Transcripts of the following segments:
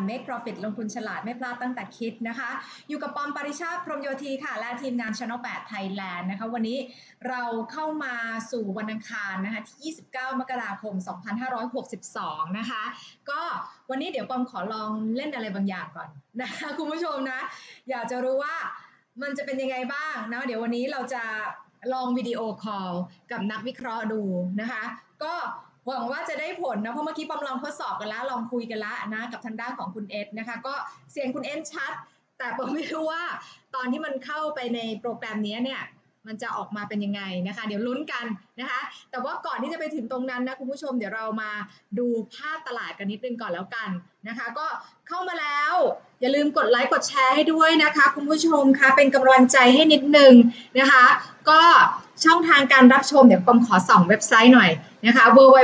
Make Profit ลงทุนฉลาดไม่พลาดตั้งแต่คิดนะคะอยู่กับปอมปริชาติพรหมโยธีค่ะและทีมงาน Channel 8 Thailand นะคะวันนี้เราเข้ามาสู่วันอังคารนะคะที่29 มกราคม 2562นะคะก็วันนี้เดี๋ยวปอมขอลองเล่นอะไรบางอย่างก่อนนะคะคุณผู้ชมนะอยากจะรู้ว่ามันจะเป็นยังไงบ้างนะเดี๋ยววันนี้เราจะลองวิดีโอคอลกับนักวิเคราะห์ดูนะคะก็หวังว่าจะได้ผลนะเพราะเมื่อกี้ปอมลองทดสอบกันแล้วลองคุยกันแล้วนะกับทางด้านของคุณเอสนะคะก็เสียงคุณเอสชัดแต่ปอมไม่รู้ว่าตอนที่มันเข้าไปในโปรแกรมนี้เนี่ยมันจะออกมาเป็นยังไงนะคะเดี๋ยวลุ้นกันนะคะแต่ว่าก่อนที่จะไปถึงตรงนั้นนะคุณผู้ชมเดี๋ยวเรามาดูภาพตลาดกันนิดนึงก่อนแล้วกันนะคะก็เข้ามาแล้วอย่าลืมกดไลค์กดแชร์ให้ด้วยนะคะคุณผู้ชมคะเป็นกำลังใจให้นิดนึงนะคะก็ช่องทางการรับชมเดี๋ยวปอมขอส่องเว็บไซต์หน่อยนะคะ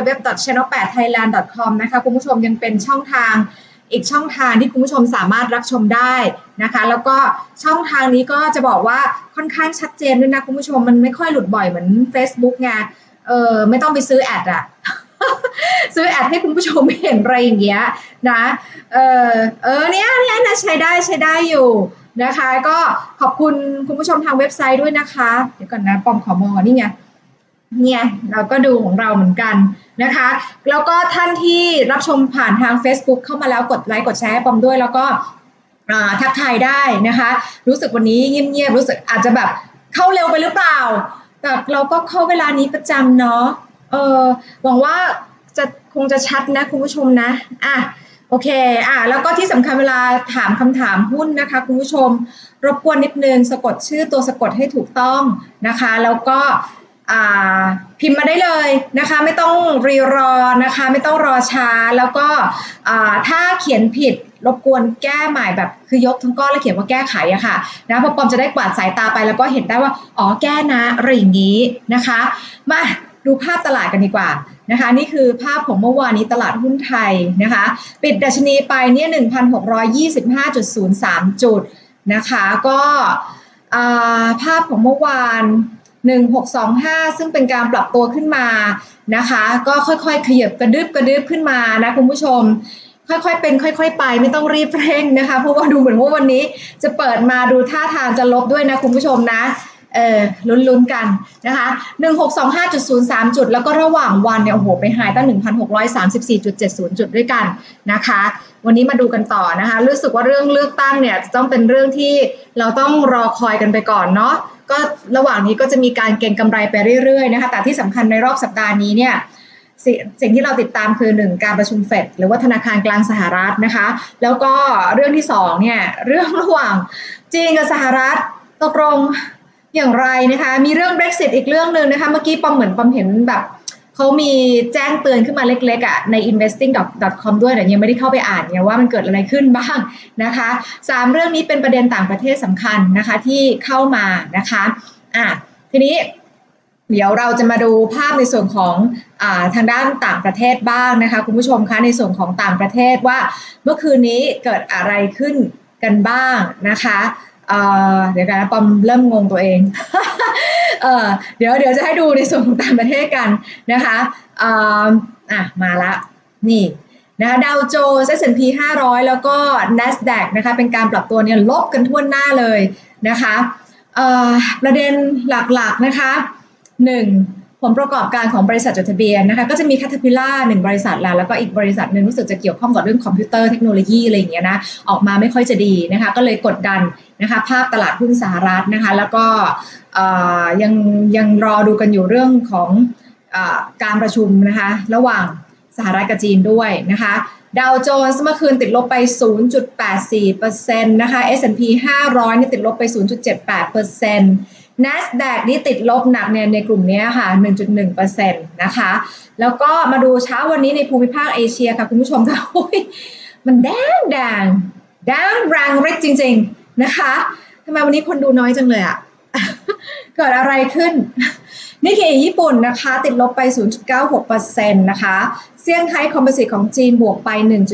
www.channel8thailand.com นะคะคุณผู้ชมยังเป็นช่องทางอีกช่องทางที่คุณผู้ชมสามารถรับชมได้นะคะแล้วก็ช่องทางนี้ก็จะบอกว่าค่อนข้างชัดเจนด้วยนะคุณผู้ชมมันไม่ค่อยหลุดบ่อยเหมือน Facebook ไงไม่ต้องไปซื้อแอดอะ ซื้อแอดให้คุณผู้ชมเห็นอะไรอย่างเงี้ยนะเนี่ยนะใช้ได้อยู่นะคะก็ขอบคุณคุณผู้ชมทางเว็บไซต์ด้วยนะคะเดี๋ยวก่อนนะปอมขอมองนี่ไงเนี่ยเราก็ดูของเราเหมือนกันนะคะแล้วก็ท่านที่รับชมผ่านทาง Facebook เข้ามาแล้วกดไลค์กดแชร์ให้ปอมด้วยแล้วก็ทักทายได้นะคะรู้สึกวันนี้เงียบๆรู้สึกอาจจะแบบเข้าเร็วไปหรือเปล่าแต่เราก็เข้าเวลานี้ประจำเนาะหวังว่าคงจะชัดนะคุณผู้ชมนะโอเคแล้วก็ที่สำคัญเวลาถามคำถามหุ้นนะคะคุณผู้ชมรบกวนนิดนึงสะกดชื่อตัวสะกดให้ถูกต้องนะคะแล้วก็พิมพ์มาได้เลยนะคะไม่ต้องรีรอนะคะไม่ต้องรอช้าแล้วก็ถ้าเขียนผิดรบกวนแก้ใหม่แบบคือยกทั้งก้อนแล้วเขียนว่าแก้ไขอะค่ะนะพอปอมจะได้กวาดสายตาไปแล้วก็เห็นได้ว่าอ๋อแก้นะอะไรอย่างนี้นะคะมาดูภาพตลาดกันดีกว่านะคะนี่คือภาพของเมื่อวานนี้ตลาดหุ้นไทยนะคะปิดดัชนีไปเนี่ย 1,625.03 จุดนะคะก็ภาพของเมื่อวาน1625ซึ่งเป็นการปรับตัวขึ้นมานะคะก็ค่อยๆขยับกระดึบขึ้นมานะคุณผู้ชมค่อยๆเป็นค่อยๆไปไม่ต้องรีบเร่งนะคะเพราะว่าดูเหมือนว่าวันนี้จะเปิดมาดูท่าทางจะลบด้วยนะคุณผู้ชมนะลุ้นๆกันนะคะ1625.03 จุดแล้วก็ระหว่างวันเนี่ยโอ้โหไปหายตั้ง 1,634.70 จุดด้วยกันนะคะวันนี้มาดูกันต่อนะคะรู้สึกว่าเรื่องเลือกตั้งเนี่ยจะต้องเป็นเรื่องที่เราต้องรอคอยกันไปก่อนเนาะก็ระหว่างนี้ก็จะมีการเก็งกำไรไปเรื่อยๆนะคะแต่ที่สำคัญในรอบสัปดาห์นี้เนี่ยสิ่งที่เราติดตามคือ1การประชุมเฟดหรือว่าธนาคารกลางสหรัฐนะคะแล้วก็เรื่องที่2เนี่ยเรื่องระหว่างจีนกับสหรัฐตกลงอย่างไรนะคะมีเรื่อง Brexit อีกเรื่องนึงนะคะเมื่อกี้ปอมเห็นแบบเขามีแจ้งเตือนขึ้นมาเล็กๆใน investing.com ด้วยแต่ยังไม่ได้เข้าไปอ่านไงว่ามันเกิดอะไรขึ้นบ้างนะคะ3เรื่องนี้เป็นประเด็นต่างประเทศสำคัญนะคะที่เข้ามานะคะทีนี้เดี๋ยวเราจะมาดูภาพในส่วนของทางด้านต่างประเทศบ้างนะคะคุณผู้ชมคะในส่วนของต่างประเทศว่าเมื่อคืนนี้เกิดอะไรขึ้นกันบ้างนะคะเดี๋ยวกันนะปอมเริ่มงงตัวเอง เดี๋ยวจะให้ดูในส่วนของต่างประเทศกันนะคะมาละนี่นะคะดาวโจนส์ S&P 500แล้วก็ NASDAQ นะคะเป็นการปรับตัวเนี่ยลบกันทั่วหน้าเลยนะคะประเด็นหลักๆนะคะ1ผลประกอบการของบริษัทจดทะเบียนนะคะก็จะมี Caterpillar 1บริษัทแล้วก็อีกบริษัทนึงรู้สึกจะเกี่ยวข้องกับเรื่องคอมพิวเตอร์เทคโนโลยีอะไรอย่างเงี้ยนะออกมาไม่ค่อยจะดีนะคะก็เลยกดดันนะคะภาพตลาดหุ้นสหรัฐนะคะแล้วก็ยังรอดูกันอยู่เรื่องของการประชุมนะคะระหว่างสหรัฐกับจีนด้วยนะคะดาวโจนส์เมื่อคืนติดลบไป 0.84% นะคะ S&P 500นี่ติดลบไป 0.78% NASDAQ นี่ติดลบหนักเนี่ยในกลุ่มนี้ค่ะ 1.1% นะคะแล้วก็มาดูเช้าวันนี้ในภูมิภาคเอเชียค่ะคุณผู้ชมค่ะมันแดงแรงเร็กจริงๆนะคะทำไมวันนี้คนดูน้อยจังเลยอะเกิดอะไรขึ้นนิกเกอิญี่ปุ่นนะคะติดลบไป 0.96% นะคะเซี่ยงไฮ้คอมโพสิตของจีนบวกไป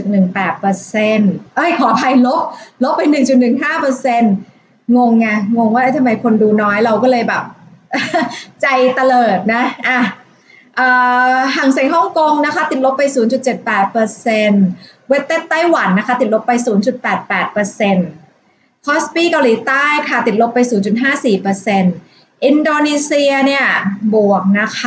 1.18% ขออภัยลบไป 1.15%งงว่าทำไมคนดูน้อยเราก็เลยแบบ ใจเตลิดนะห่างเส็งฮ่องกงนะคะติดลบไป 0.78% เวสเทสไต้หวันนะคะติดลบไป 0.88%คอสปีเกาหลีใต้ค่ะติดลบไป 0.54%อินโดนีเซียเนี่ยบวกนะคะ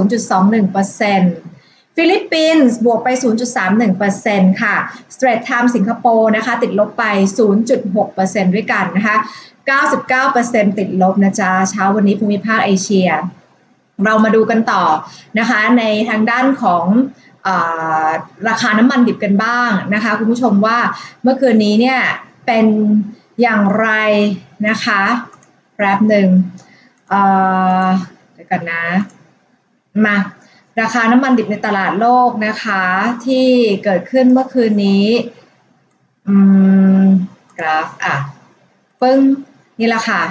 0.21%ฟิลิปปินส์บวกไป 0.31% ค่ะ Straits Times สิงคโปร์นะคะติดลบไป 0.6% ด้วยกันนะคะ 99% ติดลบนะจ๊ะเช้าวันนี้ภูมิภาคเอเชียเรามาดูกันต่อนะคะในทางด้านของราคาน้ำมันดิบกันบ้างนะคะคุณผู้ชมว่าเมื่อคืนนี้เนี่ยเป็นอย่างไรนะคะแป๊บหนึ่งเดี๋ยวกันนะมาราคาน้ำมันดิบในตลาดโลกนะคะที่เกิดขึ้นเมื่อคืนนี้กราฟปึ้งนี่แหละค่ะ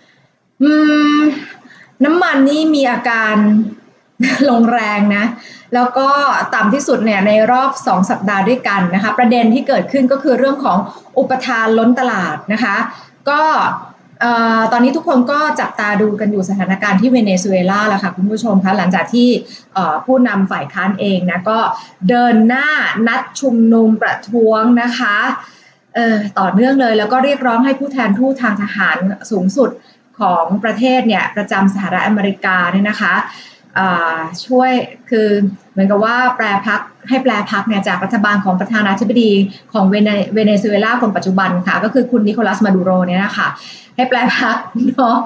น้ำมันนี่มีอาการลงแรงนะแล้วก็ต่ำที่สุดเนี่ยในรอบ2สัปดาห์ด้วยกันนะคะประเด็นที่เกิดขึ้นก็คือเรื่องของอุปทานล้นตลาดนะคะก็ตอนนี้ทุกคนก็จับตาดูกันอยู่สถานการณ์ที่เวเนซุเอลาแล้วค่ะคุณผู้ชมคะหลังจากที่ผู้นำฝ่ายค้านเองนะก็เดินหน้านัดชุมนุมประท้วงนะคะต่อเนื่องเลยแล้วก็เรียกร้องให้ผู้แทนทูตทางทหารสูงสุดของประเทศเนี่ยประจำสหรัฐอเมริกาเนี่ยนะคะช่วยคือเหมือนกับว่าแปรพักเนี่ยจากรัฐบาลของประธานาธิบดีของเวเนซุเอลาคนปัจจุบันค่ะก็คือคุณนิโคลัสมาดูโรเนี่ยนะคะให้แปรพักเนาะ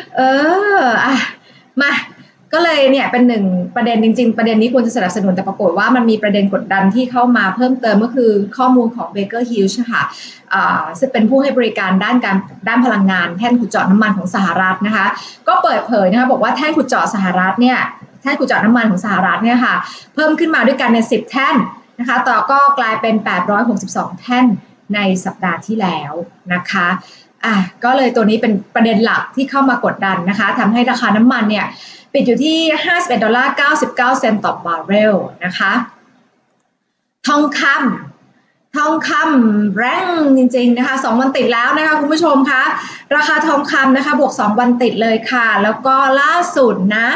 มาก็เลยเนี่ยเป็นหนึ่งประเด็นจริงๆประเด็นนี้ควรจะสนับสนุนแต่ปรากฏว่ามันมีประเด็นกดดันที่เข้ามาเพิ่มเติมก็คือข้อมูลของเบเกอร์ฮิลส์ค่ะซึ่งเป็นผู้ให้บริการด้านพลังงานแท่นขุดเจาะน้ำมันของสหรัฐนะคะก็เปิดเผยนะคะบอกว่าแท่นขุดเจาะสหรัฐเนี่ยแท่นขุดเจาะน้ำมันของสหรัฐเนี่ยค่ะเพิ่มขึ้นมาด้วยกันใน10แท่นนะคะต่อก็กลายเป็น862แท่นในสัปดาห์ที่แล้วนะคะก็เลยตัวนี้เป็นประเด็นหลักที่เข้ามากดดันนะคะทำให้ราคาน้ำมันเนี่ยปิดอยู่ที่$51.99ต่อบาร์เรลนะคะทองคำแรงจริงๆนะคะ2วันติดแล้วนะคะคุณผู้ชมคะราคาทองคำนะคะบวก2วันติดเลยค่ะแล้วก็ล่าสุดนะ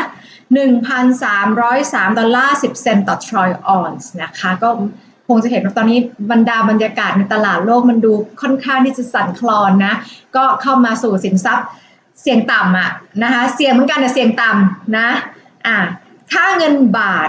$1,303.10ต่อทรอยออนซ์นะคะก็คงจะเห็นว่าตอนนี้บรรยากาศในตลาดโลกมันดูค่อนข้างที่จะสั่นคลอนนะก็เข้ามาสู่สินทรัพย์เสี่ยงต่ำนะคะเสี่ยงเหมือนกันแต่เสี่ยงต่ำนะค่าเงินบาท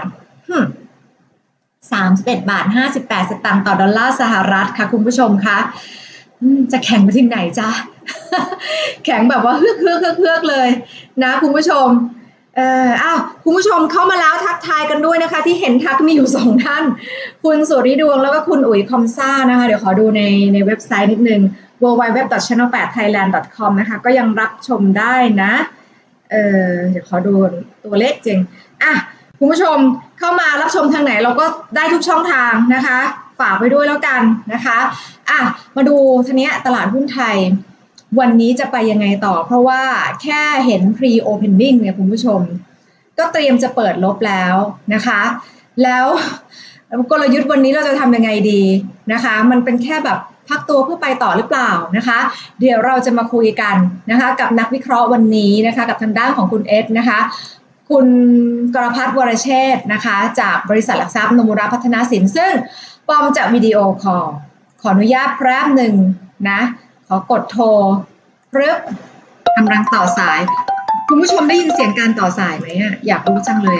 $31.58ต่อดอลลาร์สหรัฐค่ะคุณผู้ชมคะจะแข็งไปถึงไหนจ๊ะ แข็งแบบว่าเฮือกเลยนะคุณผู้ชมคุณผู้ชมเข้ามาแล้วทักทายกันด้วยนะคะที่เห็นทักมีอยู่2ท่านคุณสุริดวงแล้วก็คุณอุ๋ยคอมซ่านะคะเดี๋ยวขอดูในเว็บไซต์นิดนึง www.channel8thailand.com นะคะก็ยังรับชมได้นะเดี๋ยวขอดูตัวเลขจริงคุณผู้ชมเข้ามารับชมทางไหนเราก็ได้ทุกช่องทางนะคะฝากไว้ด้วยแล้วกันนะคะมาดูทีนี้ตลาดหุ้นไทยวันนี้จะไปยังไงต่อเพราะว่าแค่เห็น pre opening เนี่ยคุณผู้ชมก็เตรียมจะเปิดลบแล้วนะคะแล้วกลยุทธ์วันนี้เราจะทำยังไงดีนะคะมันเป็นแค่แบบพักตัวเพื่อไปต่อหรือเปล่านะคะเดี๋ยวเราจะมาคุยกันนะคะกับนักวิเคราะห์วันนี้นะคะกับทางด้านของคุณเอสนะคะคุณกรพัฒน์วรเชษฐ์นะคะจากบริษัทหลักทรัพย์โนมุระพัฒนาสินซึ่งปอมจากวิดีโอคอลขออนุญาตแป๊บหนึ่งนะขอกดโทรกำลังต่อสายคุณผู้ชมได้ยินเสียงการต่อสายไหมอยากรู้จังเลย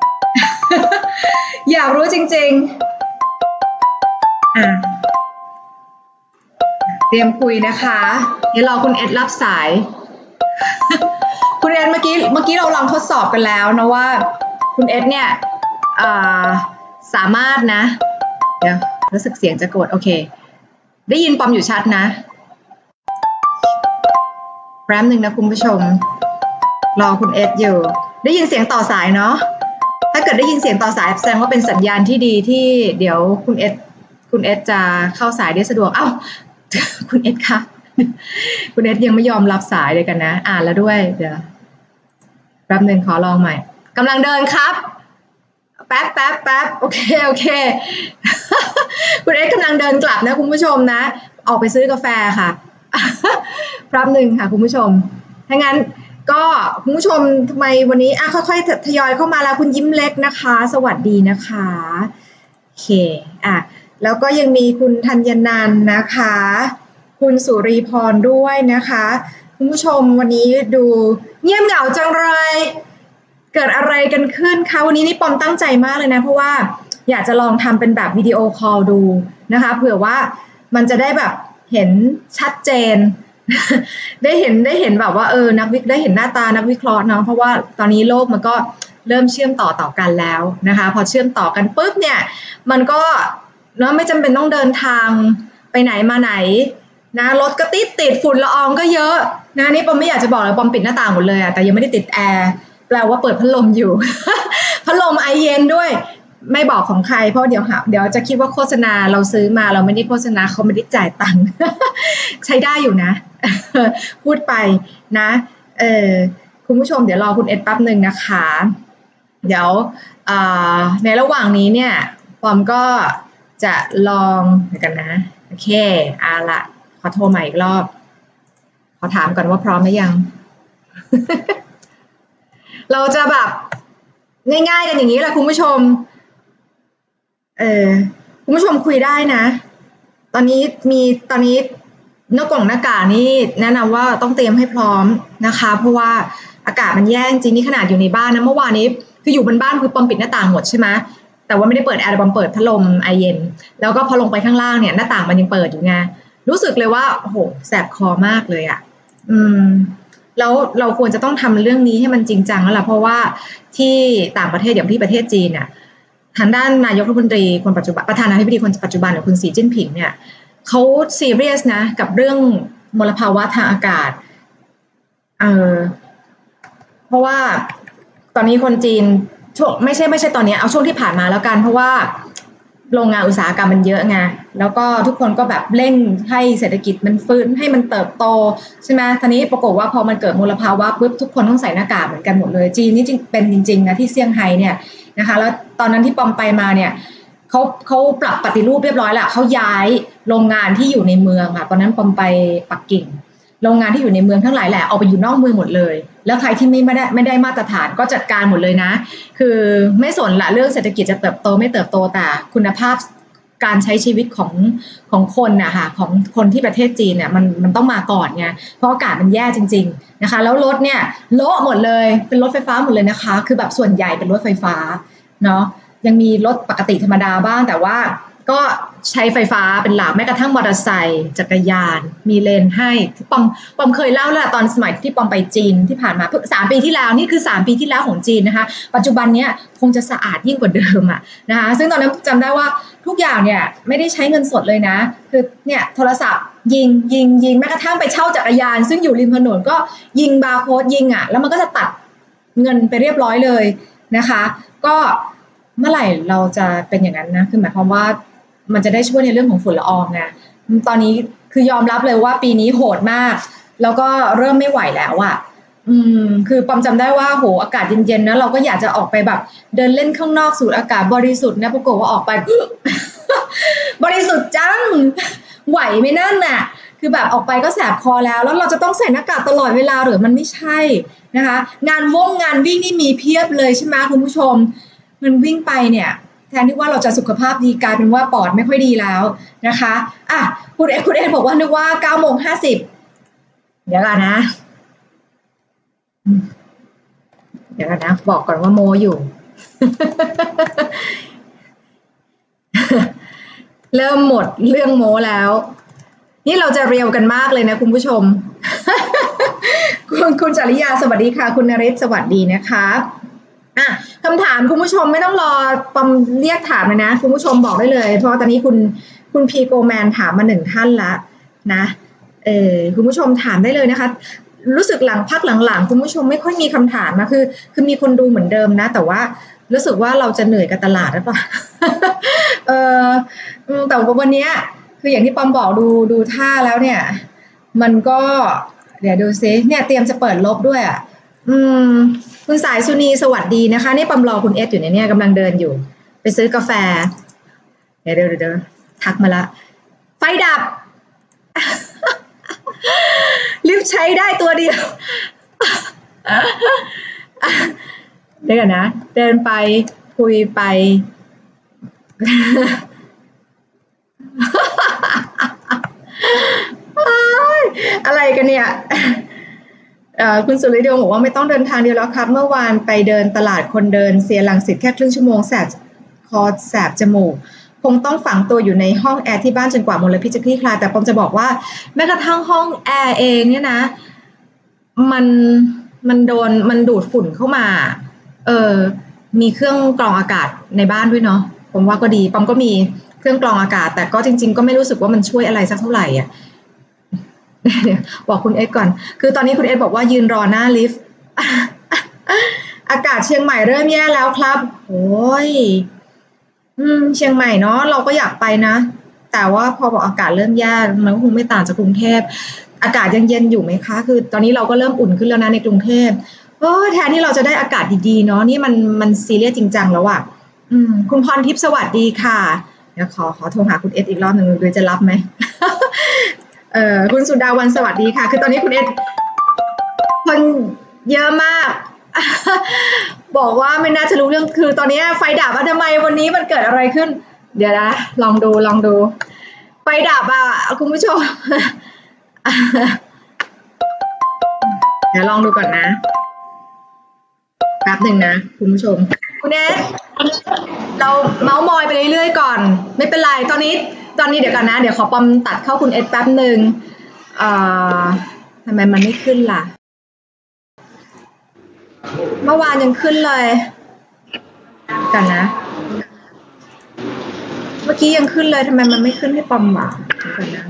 อยากรู้จริงๆเตรียมคุยนะคะเดี๋ยวรอคุณเอ็ดรับสาย คุณเอ็ดเมื่อกี้เราลองทดสอบกันแล้วนะว่าคุณเอ็ดเนี่ยสามารถนะเดี๋ยวรู้สึกเสียงจะกดโอเคได้ยินปอมอยู่ชัดนะแป๊บหนึ่งนะคุณผู้ชมรอคุณเอสอยู่ได้ยินเสียงต่อสายเนาะถ้าเกิดได้ยินเสียงต่อสายแสดงว่าเป็นสัญญาณที่ดีที่เดี๋ยวคุณเอสจะเข้าสายได้สะดวกคุณเอสค่ะคุณเอสยังไม่ยอมรับสายเลยกันนะอ่านแล้วด้วยเดี๋ยวแป๊บหนึ่งขอลองใหม่กำลังเดินครับแป๊บโอเคคุณเอสกำลังเดินกลับนะคุณผู้ชมนะออกไปซื้อกาแฟค่ะแป๊บหนึ่งค่ะคุณผู้ชมถ้างั้นก็คุณผู้ชมทำไมวันนี้ค่อยๆทยอยเข้ามาแล้วคุณยิ้มเล็กนะคะสวัสดีนะคะโอเคแล้วก็ยังมีคุณธัญนันท์นะคะคุณสุรีพรด้วยนะคะคุณผู้ชมวันนี้ดูเงียบเหงาจังเลยเกิดอะไรกันขึ้นคะวันนี้นี่ปอมตั้งใจมากเลยนะเพราะว่าอยากจะลองทำเป็นแบบวิดีโอคอลดูนะคะเผื่อว่ามันจะได้แบบเห็นชัดเจน ได้เห็นแบบว่านักวิได้เห็นหน้าตานักวิเคราะห์เนาะเพราะว่าตอนนี้โลกมันก็เริ่มเชื่อมต่อกันแล้วนะคะพอเชื่อมต่อกันปุ๊บเนี่ยมันก็เนาะไม่จำเป็นต้องเดินทางไปไหนมาไหนนะรถก็ติดฝุ่นละอองก็เยอะนะนี่ปอมไม่อยากจะบอกเลยปอมปิดหน้าต่างหมดเลยอะแต่ยังไม่ได้ติดแอร์แปลว่าเปิดพัดลมอยู่ พัดลมไอเย็นด้วยไม่บอกของใครเพราะเดี๋ยวจะคิดว่าโฆษณาเราซื้อมาเราไม่ได้โฆษณาเขาไม่ได้จ่ายตังค์ ใช้ได้อยู่นะ พูดไปนะคุณผู้ชมเดี๋ยวรอคุณเอ็ดแป๊บหนึ่งนะคะเดี๋ยวในระหว่างนี้เนี่ยปอมก็จะลองเดี๋ยวกันนะโอเคละขอโทรใหม่อีกรอบขอถามก่อนว่าพร้อมหรือยัง เราจะแบบง่ายๆกันอย่างนี้แหละคุณผู้ชมคุณผู้ชมคุยได้นะตอนนี้หน้ากากนี่แนะนำว่าต้องเตรียมให้พร้อมนะคะเพราะว่าอากาศมันแย่จริงนี่ขนาดอยู่ในบ้านนะเมื่อวานนี้คืออยู่บนบ้านคือปอมปิดหน้าต่างหมดใช่ไหมแต่ว่าไม่ได้เปิดแอร์ปอมเปิดพัดลมไอเย็นแล้วก็พอลงไปข้างล่างเนี่ยหน้าต่างมันยังเปิดอยู่ไงรู้สึกเลยว่าโอ้โหแสบคอมากเลยอ่ะแล้วเราควรจะต้องทำเรื่องนี้ให้มันจริงจังแล้วล่ะเพราะว่าที่ต่างประเทศอย่างที่ประเทศจีนเนี่ยทางด้านนายกรัฐมนตรีคนปัจจุบันประธานาธิบดีคนปัจจุบันหรือคุณสีจิ้นผิงเนี่ยเขาซีเรียสนะกับเรื่องมลภาวะทางอากาศเพราะว่าตอนนี้คนจีนช่วงไม่ใช่ตอนนี้เอาช่วงที่ผ่านมาแล้วกันเพราะว่าโรงงานอุตสาหกรรมมันเยอะไงแล้วก็ทุกคนก็แบบเร่งให้เศรษฐกิจมันฟื้นให้มันเติบโตใช่ไหมทีนี้ปรากฏว่าพอมันเกิดมลภาวะปุ๊บทุกคนต้องใส่หน้ากากเหมือนกันหมดเลยจีนนี่จริงเป็นจริงๆนะที่เซี่ยงไฮ้เนี่ยนะคะแล้วตอนนั้นที่ปอมไปมาเนี่ยเขาปรับปฏิรูปเรียบร้อยแล้วเขาย้ายโรงงานที่อยู่ในเมืองตอนนั้นปอมไปปักกิ่งโรงงานที่อยู่ในเมืองทั้งหลายแหละเอาไปอยู่นอกเมืองหมดเลยแล้วใครที่ไม่ได้มาตรฐานก็จัดการหมดเลยนะคือไม่สนละเรื่องเศรษฐกิจจะเติบโตไม่เติบโตแต่คุณภาพการใช้ชีวิตของคนนะคะของคนที่ประเทศจีนเนี่ยมันต้องมาก่อนไงเพราะอากาศมันแย่จริงๆนะคะแล้วรถเนี่ยโละหมดเลยเป็นรถไฟฟ้าหมดเลยนะคะคือแบบส่วนใหญ่เป็นรถไฟฟ้าเนาะยังมีรถปกติธรรมดาบ้างแต่ว่าก็ใช้ไฟฟ้าเป็นหลักแม้กระทั่งมอเตอร์ไซค์จักรยานมีเลนให้ปอมเคยเล่าแล้วตอนสมัยที่ปอมไปจีนที่ผ่านมา3 ปีที่แล้วนี่คือ3 ปีที่แล้วของจีนนะคะปัจจุบันเนี้ยคงจะสะอาดยิ่งกว่าเดิมนะคะซึ่งตอนนั้นจำได้ว่าทุกอย่างเนี่ยไม่ได้ใช้เงินสดเลยนะคือเนี่ยโทรศัพท์ยิงแม้กระทั่งไปเช่าจักรยานซึ่งอยู่ริมถนนก็ยิงบาร์โค้ดยิงแล้วมันก็จะตัดเงินไปเรียบร้อยเลยนะคะก็เมื่อไหร่เราจะเป็นอย่างนั้นนะคือหมายความว่ามันจะได้ช่วยในเรื่องของฝุ่นละอองไงตอนนี้คือยอมรับเลยว่าปีนี้โหดมากแล้วก็เริ่มไม่ไหวแล้วคือปอมจำได้ว่าโหอากาศเย็นๆนะเราก็อยากจะออกไปแบบเดินเล่นข้างนอกสูดอากาศบริสุทธิ์นะปรากฏว่าออกไป บริสุทธิ์จังไหวไหมนั่นน่ะคือแบบออกไปก็แสบคอแล้วเราจะต้องใส่หน้ากากตลอดเวลาหรือมันไม่ใช่นะคะงานวิ่งนี่มีเพียบเลยใช่ไหมคุณผู้ชมมันวิ่งไปเนี่ยแทนที่ว่าเราจะสุขภาพดีกลายเป็นว่าปอดไม่ค่อยดีแล้วนะคะคุณเอ็บอกว่านึกว่า9:50เดี๋ยวก่อนนะบอกก่อนว่าโมอยู่ เริ่มหมดเรื่องโมแล้วนี่เราจะเรียวกันมากเลยนะคุณผู้ชม คุณจริยาสวัสดีค่ะคุณนฤทธิ์สวัสดีนะคะคำถามคุณผู้ชมไม่ต้องรอปอมเรียกถามเลยนะคุณผู้ชมบอกได้เลยเพราะตอนนี้คุณพีโกแมนถามมา1 ท่านละนะคุณผู้ชมถามได้เลยนะคะรู้สึกพักหลังคุณผู้ชมไม่ค่อยมีคำถามนะคือมีคนดูเหมือนเดิมนะแต่ว่ารู้สึกว่าเราจะเหนื่อยกับตลาดหรือเปล่า แต่วันนี้คืออย่างที่ปอมบอกดูท่าแล้วเนี่ยมันก็เดี๋ยวดูซิเนี่ยเตรียมจะเปิดลบด้วยคุณสายสุนีสวัสดีนะคะนี่ปอมรอคุณเอสอยู่เนี่ยกำลังเดินอยู่ไปซื้อกาแฟเดี๋ยวทักมาละไฟดับ ลิฟต์ใช้ได้ตัวเดียว เดี๋ยวนะเดินไปคุยไปอะไรกันเนี่ยคุณสุริเดลบอกว่าไม่ต้องเดินทางเดียวแล้วครับเมื่อวานไปเดินตลาดคนเดินเสียรังสิตแค่ครึ่งชั่วโมงแสบคอแสบจมูกคงต้องฝังตัวอยู่ในห้องแอร์ที่บ้านจนกว่ามลพิษจะคลี่คลายแต่ผมจะบอกว่าแม้กระทั่งห้องแอร์เองเนี่ยนะมันดูดฝุ่นเข้ามามีเครื่องกรองอากาศในบ้านด้วยเนาะผมว่าก็ดีปอมก็มีเครื่องกรองอากาศแต่ก็จริงๆก็ไม่รู้สึกว่ามันช่วยอะไรสักเท่าไหร่อ่ะบอกคุณเอสก่อนคือตอนนี้คุณเอสบอกว่ายืนรอหน้าลิฟต์อากาศเชียงใหม่เริ่มแย่แล้วครับโอ้ยเชียงใหม่เนาะเราก็อยากไปนะแต่ว่าพอบอกอากาศเริ่มแย่มันก็คงไม่ต่างจากกรุงเทพอากาศยังเย็นอยู่ไหมคะคือตอนนี้เราก็เริ่มอุ่นขึ้นแล้วนะในกรุงเทพแทนที่เราจะได้อากาศดีๆเนาะนี่มันซีเรียสจริงจังแล้วอ่ะคุณพรทิพย์สวัสดีค่ะเดี๋ยวขอโทรหาคุณเอสอีกรอบหนึ่งดูจะรับไหม คุณสุดาวันสวัสดีค่ะคือตอนนี้คุณเอสคนเยอะมาก บอกว่าไม่น่าจะรู้เรื่องคือตอนนี้ไฟดับทำไมวันนี้มันเกิดอะไรขึ้นเดี๋ยวนะลองดูไฟดับคุณผู้ชม เดี๋ยวลองดูก่อนนะแป๊บหนึ่งนะคุณผู้ชมคุณเอสเราเมาส์มอยไปเรื่อยๆก่อนไม่เป็นไรตอนนี้เดี๋ยวกันนะเดี๋ยวขอปอมตัดเข้าคุณเอสแป๊บหนึ่งทำไมมันไม่ขึ้นล่ะเมื่อวานยังขึ้นเลยกันนะเมื่อกี้ยังขึ้นเลยทำไมมันไม่ขึ้นให้ปอมวะกันนะ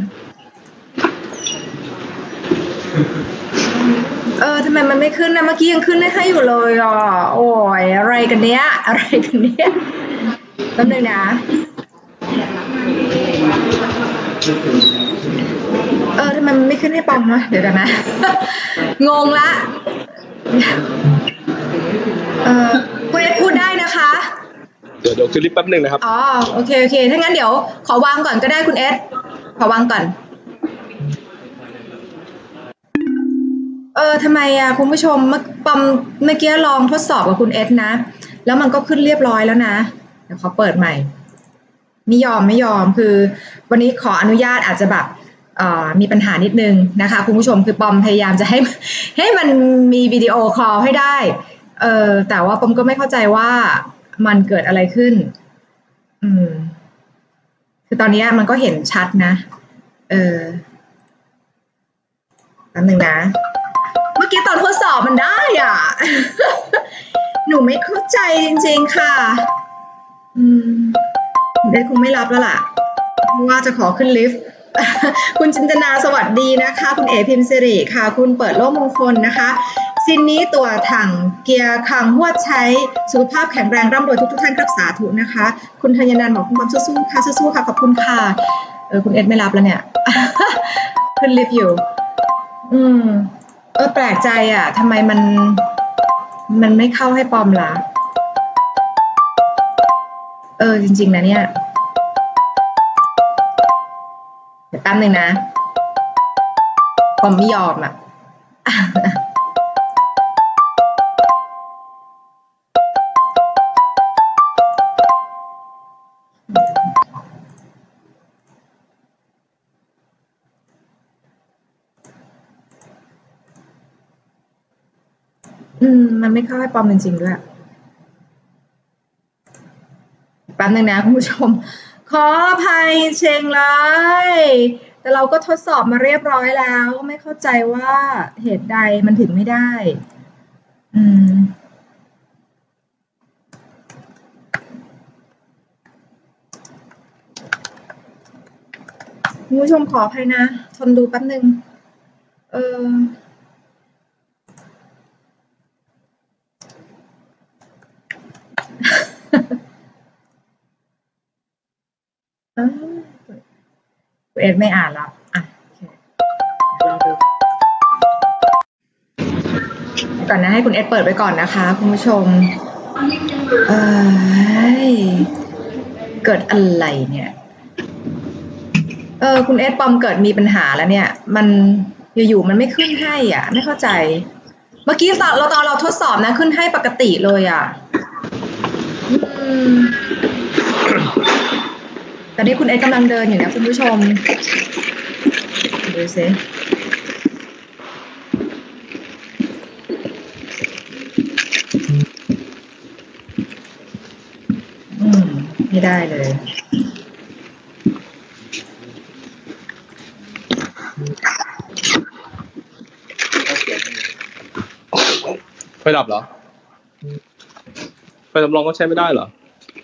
ทำไมมันไม่ขึ้นนะเมื่อกี้ยังขึ้นให้อยู่เลยโอ้ยอะไรกันเนี้ยแป๊บนึงนะทำไมมันไม่ขึ้นให้ปอมวะเดี๋ยวกันนะ งงละคุณเอสพูดได้นะคะเดี๋ยวขึ้นลิฟต์แป๊บนึงนะครับโอเคถ้างั้นเดี๋ยวขอวางก่อนก็ได้คุณเอสขอวางก่อนทำไมคุณผู้ชมปอมเมื่อกี้ลองทดสอบกับคุณเอสนะแล้วมันก็ขึ้นเรียบร้อยแล้วนะเดี๋ยวขอเปิดใหม่ไม่ยอมคือวันนี้ขออนุญาตอาจจะแบบมีปัญหานิดนึงนะคะคุณผู้ชมคือปอมพยายามจะให้มันมีวิดีโอคอลให้ได้แต่ว่าปอมก็ไม่เข้าใจว่ามันเกิดอะไรขึ้นคือตอนนี้มันก็เห็นชัดนะแป๊บนึงนะเมื่อกี้ตอนทดสอบมันได้หนูไม่เข้าใจจริงๆค่ะเด็กคงไม่รับแล้วล่ะเพราะว่าจะขอขึ้นลิฟต์คุณจินตนาสวัสดีนะคะคุณเอพิมพ์สิริค่ะคุณเปิดโลกมงคลนะคะซินนี้ตัวถังเกียร์คังหัวใช้สุขภาพแข็งแรงร่ำรวยทุกท่านครับสาธุนะคะคุณธัญนันท์บอกคุณความสู้ๆค่ะสู้ๆค่ะขอบคุณค่ะคุณเอสไม่รับแล้วเนี่ยขึ้นลิฟต์อยู่แปลกใจทำไมมันไม่เข้าให้ปอมล่ะจริงๆนะเนี่ยเดี๋ยวแป๊บนึงนะปอมไม่ยอมมันไม่เข้าให้ปอมจริงๆด้วยแป๊บนึงนะคุณผู้ชมขออภัยเชงเลยแต่เราก็ทดสอบมาเรียบร้อยแล้วไม่เข้าใจว่าเหตุใดมันถึงไม่ได้คุณผู้ชมขออภัยนะทนดูแป๊บนึงเอ็ดไม่อ่านแล้วลองดูก่อนนะให้คุณเอ็ดเปิดไว้ก่อนนะคะคุณผู้ชมเกิดอะไรเนี่ยคุณเอ็ดปอมเกิดมีปัญหาแล้วเนี่ยมันอยู่ๆมันไม่ขึ้นให้ไม่เข้าใจเมื่อกี้ตอนเราทดสอบนะขึ้นให้ปกติเลยตอนนี้คุณเอ็ดกำลังเดินอยู่นะคุณผู้ชมดูสิไม่ได้เลยไฟดับเหรอไฟสำรองก็ใช้ไม่ได้เหรอ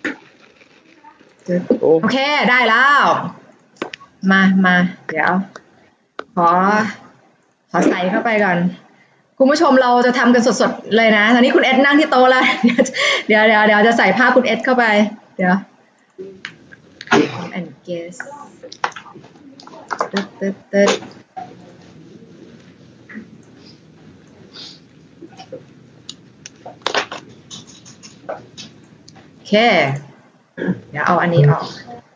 โอเคได้แล้วมาเดี๋ยวขอใส่เข้าไปก่อนคุณผู้ชมเราจะทำกันสดๆเลยนะตอนนี้คุณเอสนั่งที่โต๊ะแล้วเดี๋ยวจะใส่ภาพคุณเอสเข้าไปเดี๋ยว and guess ตึ๊ดโอเคเดี๋ยวเอาอันนี้ออก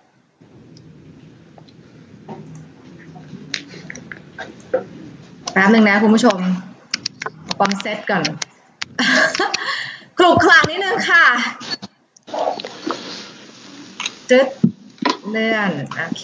แป๊บนึงนะคุณผู้ชมปอมเซตก่อนกลุกคลางนิดนึงค่ะจึ๊ดเลื่อนโอเค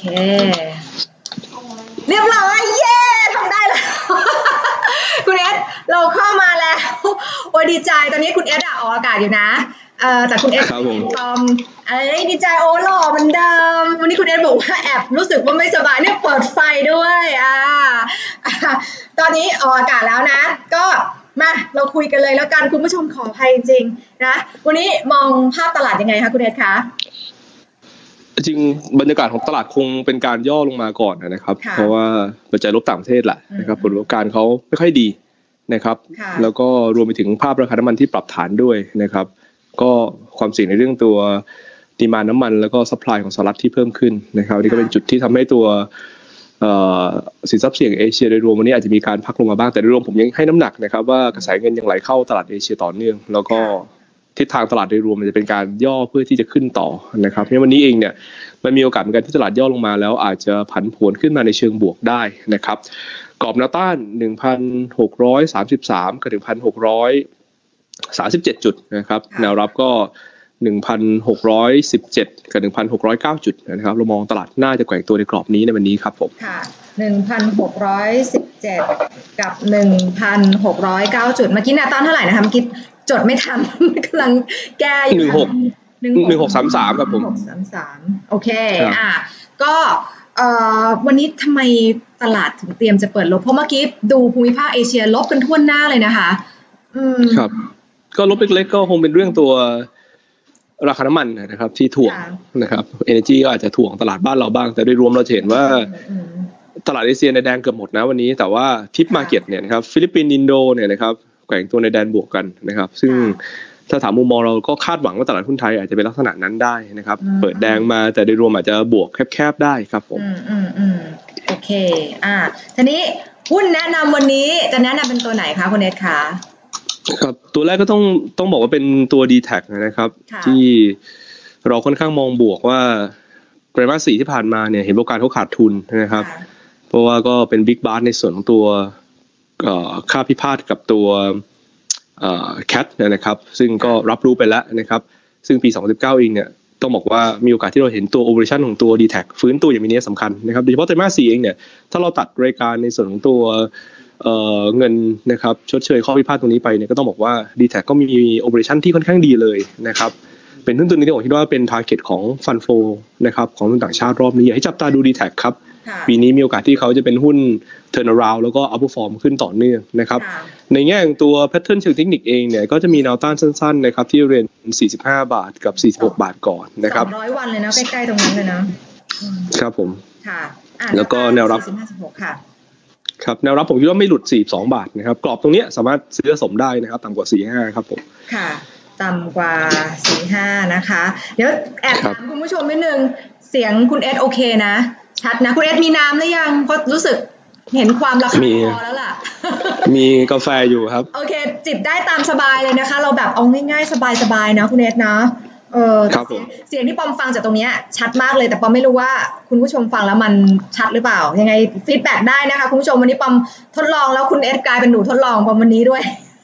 เรียบร้อยเย้ทำได้แล้วคุณเอสเราเข้ามาแล้วโอ้ยดีใจตอนนี้คุณเอสออกอากาศอยู่นะแต่คุณเอสปอมอะไรดีใจโอ้หล่อเหมือนเดิมวันนี้คุณเอสบอกว่าแอบรู้สึกว่าไม่สบายเนี่ยเปิดไฟด้วยตอนนี้ออกอากาศแล้วนะก็มาเราคุยกันเลยแล้วกันคุณผู้ชมขออภัยจริงๆนะวันนี้มองภาพตลาดยังไงคะคุณเอสคะจริงบรรยากาศของตลาดคงเป็นการย่อลงมาก่อนนะครับเพราะว่าปัจจัยลบต่างประเทศแหละนะครับผลประกอบการเขาไม่ค่อยดีนะครับแล้วก็รวมไปถึงภาพราคาน้ำมันที่ปรับฐานด้วยนะครับก็ความเสี่ยงในเรื่องตัวดีมานด์น้ำมันแล้วก็ซัพพลายของสหรัฐที่เพิ่มขึ้นนะครับนี่ก็เป็นจุดที่ทำให้ตัวสินทรัพย์เสี่ยงเอเชียโดยรวมวันนี้อาจจะมีการพักลงมาบ้างแต่โดยรวมผมยังให้น้ำหนักนะครับว่ากระแสเงินยังไหลเข้าตลาดเอเชียต่อเนื่องแล้วก็ทิศทางตลาดโดยรวมมันจะเป็นการย่อเพื่อที่จะขึ้นต่อนะครับเพราะวันนี้เองเนี่ยมันมีโอกาสเหมือนกันที่ตลาดย่อลงมาแล้วอาจจะผันผวนขึ้นมาในเชิงบวกได้นะครับกรอบแนวต้าน 1,633 กับ 1,637 จุดนะครับแนวรับก็ 1,617 กับ 1,609 จุดนะครับเรามองตลาดน่าจะแกว่งตัวในกรอบนี้ในวันนี้ครับผมค่ะ 1,617 กับ 1,609 จุดเมื่อกี้แนวต้านเท่าไหร่นะคะเมื่อกี้จดไม่ทันกำลังแก้อยู่ 1633ครับผม 1633โอเคก็วันนี้ทำไมตลาดถึงเตรียมจะเปิดลบเพราะเมื่อกี้ดูภูมิภาคเอเชียลบกันทั่วหน้าเลยนะคะครับก็ลบเล็กๆก็คงเป็นเรื่องตัวราคาน้ำมันนะครับที่ถ่วงนะครับ Energy ก็อาจจะถ่วงตลาดบ้านเราบ้างแต่โดยรวมเราเห็นว่าตลาดเอเชียในแดนเกือบหมดนะวันนี้แต่ว่าทิปมาร์เก็ตเนี่ยนะครับฟิลิปปินส์อินโดเนี่ยนะครับแกว่งตัวในแดนบวกกันนะครับซึ่งถ้าถามมุมมองเราก็คาดหวังว่าตลาดหุ้นไทยอาจจะเป็นลักษณะนั้นได้นะครับเปิดแดงมาแต่โดยรวมอาจจะบวกแคบๆได้ครับผมโอเคทีนี้หุ้นแนะนำวันนี้จะแนะนำเป็นตัวไหนคะคุณเอสคะครับตัวแรกก็ต้องบอกว่าเป็นตัว D-Tag นะครับที่เราค่อนข้างมองบวกว่าไตรมาส 4ที่ผ่านมาเนี่ยเห็นโอกาสเขาขาดทุนนะครับเพราะว่าก็เป็นบิ๊กบาสในส่วนของตัวค่าพิพาทกับตัวCAT นะครับซึ่งก็รับรู้ไปแล้วนะครับซึ่งปี2019เองเนี่ยต้องบอกว่ามีโอกาสที่เราเห็นตัว operation ของตัว D-Tag ฟื้นตัวอย่างมีนัยสำคัญนะครับโดยเฉพาะไตรมาส 4เองเนี่ยถ้าเราตัดรายการในส่วนของตัวเงินนะครับชดเชยข้อพิพาทตรงนี้ไปเนี่ยก็ต้องบอกว่า D-Tag ก็มี operation ที่ค่อนข้างดีเลยนะครับเป็นหุ้นตัวนี้ที่ผมคิดว่าเป็น target ของ Fund Flow นะครับของต่างชาติรอบนี้อยากให้จับตาดู D-Tag ครับปีนี้มีโอกาสที่เขาจะเป็นหุ้น turnaround แล้วก็ outperform ขึ้นต่อเนื่องนะครับในแง่ของตัว pattern เชิงเทคนิคเองเนี่ยก็จะมีแนวต้านสั้นๆนะครับที่เรน45 บาทกับ46 บาทก่อนนะครับ 200วันเลยนะใกล้ๆตรงนั้นเลยนะครับผมค่ะแล้วก็แนวรับ 45-46ค่ะครับแนวรับผมคิดว่าไม่หลุด42 บาทนะครับกรอบตรงนี้สามารถซื้อสะสมได้นะครับต่ำกว่า45ครับผมค่ะต่ำกว่า45นะคะเดี๋ยวแอบถามคุณผู้ชมนิดนึงเสียงคุณเอสโอเคนะชัดนะคุณเอสมีน้ำหรือยังเพราะรู้สึกเห็นความระคายคอแล้วล่ะมีกาแฟอยู่ครับโอเคจิบได้ตามสบายเลยนะคะเราแบบเอาง่ายๆสบายๆนะคุณเอสนะเสียงที่ปอมฟังจากตรงนี้ชัดมากเลยแต่ปอมไม่รู้ว่าคุณผู้ชมฟังแล้วมันชัดหรือเปล่ายังไงฟีดแบ็กได้นะคะคุณผู้ชมวันนี้ปอมทดลองแล้วคุณเอสกลายเป็นหนูทดลองปอมวันนี้ด้วย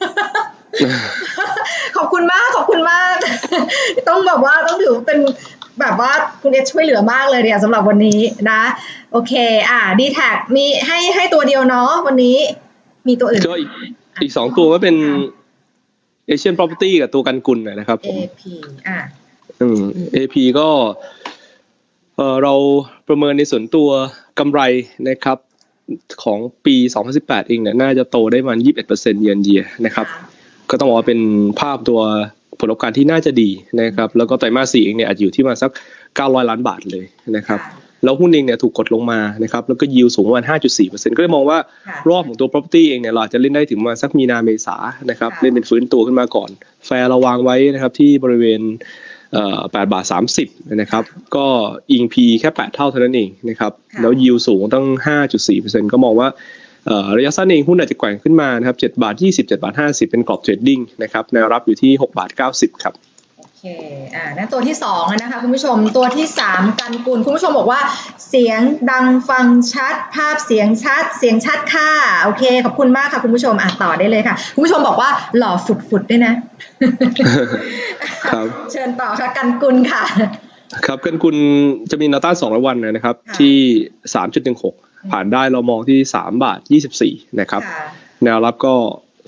ขอบคุณมากต้องแบบว่าต้องถือเป็นแบบว่าคุณเอสช่วยเหลือมากเลยเนี่ยสำหรับวันนี้นะโอเคD-Tag มีให้ตัวเดียวเนาะวันนี้มีตัวอื่นก็อีก2ตัวก็เป็นAsian Property กับตัวกันกุลนะครับผม AP AP ก็เราประเมินในส่วนตัวกำไรนะครับของปี2018เองเนี่ยน่าจะโตได้ประมาณ 21% year-on-year นะครับก็ต้องบอกว่าเป็นภาพตัวผลประกอบการที่น่าจะดีนะครับแล้วก็ไตรมาส4เองเนี่ยอาจจะอยู่ที่มาสัก900ล้านบาทเลยนะครับแล้วหุ้นเองเนี่ยถูกกดลงมานะครับแล้วก็ยิวสูงประมาณ 5.4% ก็เลยมองว่ารอบของตัว property เองเนี่ยเราอาจจะเล่นได้ถึงประมาณสักมีนาเมษานะครับเล่นเป็นฟื้นตัวขึ้นมาก่อนแฟร์เราวางไว้นะครับที่บริเวณ8.30 นะครับก็อิง P แค่8เท่านั้นเองนะครับแล้วยิวสูงตั้ง 5.4% ก็มองว่าระยะสั้นเองหุ้นอาจจะแกว่งขึ้นมานะครับ7.20 7.50 เป็นกรอบเทรดดิ้งนะครับแนวรับอยู่ที่6.90 ครับโอเคนั่นตัวที่2นะคะคุณผู้ชมตัวที่3กันกุลคุณผู้ชมบอกว่าเสียงดังฟังชัดภาพเสียงชัดค่ะโอเคขอบคุณมากค่ะคุณผู้ชมต่อได้เลยค่ะคุณผู้ชมบอกว่าหล่อฝุดด้วยนะครับเชิญต่อค่ะกันกุลค่ะครับกันกุลจะมีแนวต้าน200วันนะครับที่ 3.16 ผ่านได้เรามองที่3.24 นะครับแนวรับก็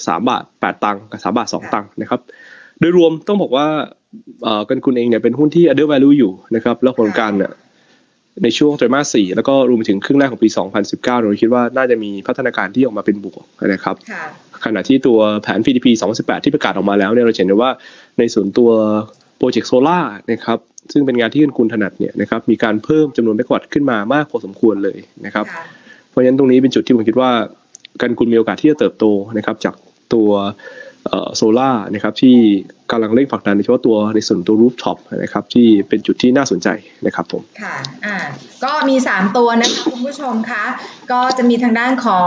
3.8 ตังค์กับ3.2 ตังค์นะครับโดยรวมต้องบอกว่ากันกุลเองเนี่ยเป็นหุ้นที่ under value อยู่นะครับแล้วผลการเนี่ยในช่วงไตรมาส4แล้วก็รวมไปถึงครึ่งแรกของปี2019เราคิดว่าน่าจะมีพัฒนาการที่ออกมาเป็นบวกนะครับขณะที่ตัวแผน PDP 2018ที่ประกาศออกมาแล้วเนี่ยเราเห็นได้ว่าในส่วนตัวโปรเจกต์โซล่านะครับซึ่งเป็นงานที่กันกุลถนัดเนี่ยนะครับมีการเพิ่มจำนวนเมกะวัตต์ขึ้นมามากพอสมควรเลยนะครับเพราะฉะนั้นตรงนี้เป็นจุดที่ผมคิดว่ากันกุลมีโอกาสที่จะเติบโตนะครับจากตัวโซล่านะครับที่กำลังเร่งผลักดันโดยเฉพาะตัวในส่วนตัวรูฟท็อปนะครับที่เป็นจุดที่น่าสนใจนะครับผมค่ะก็มี3ตัวนะคะคุณผู้ชมคะก็จะมีทางด้านของ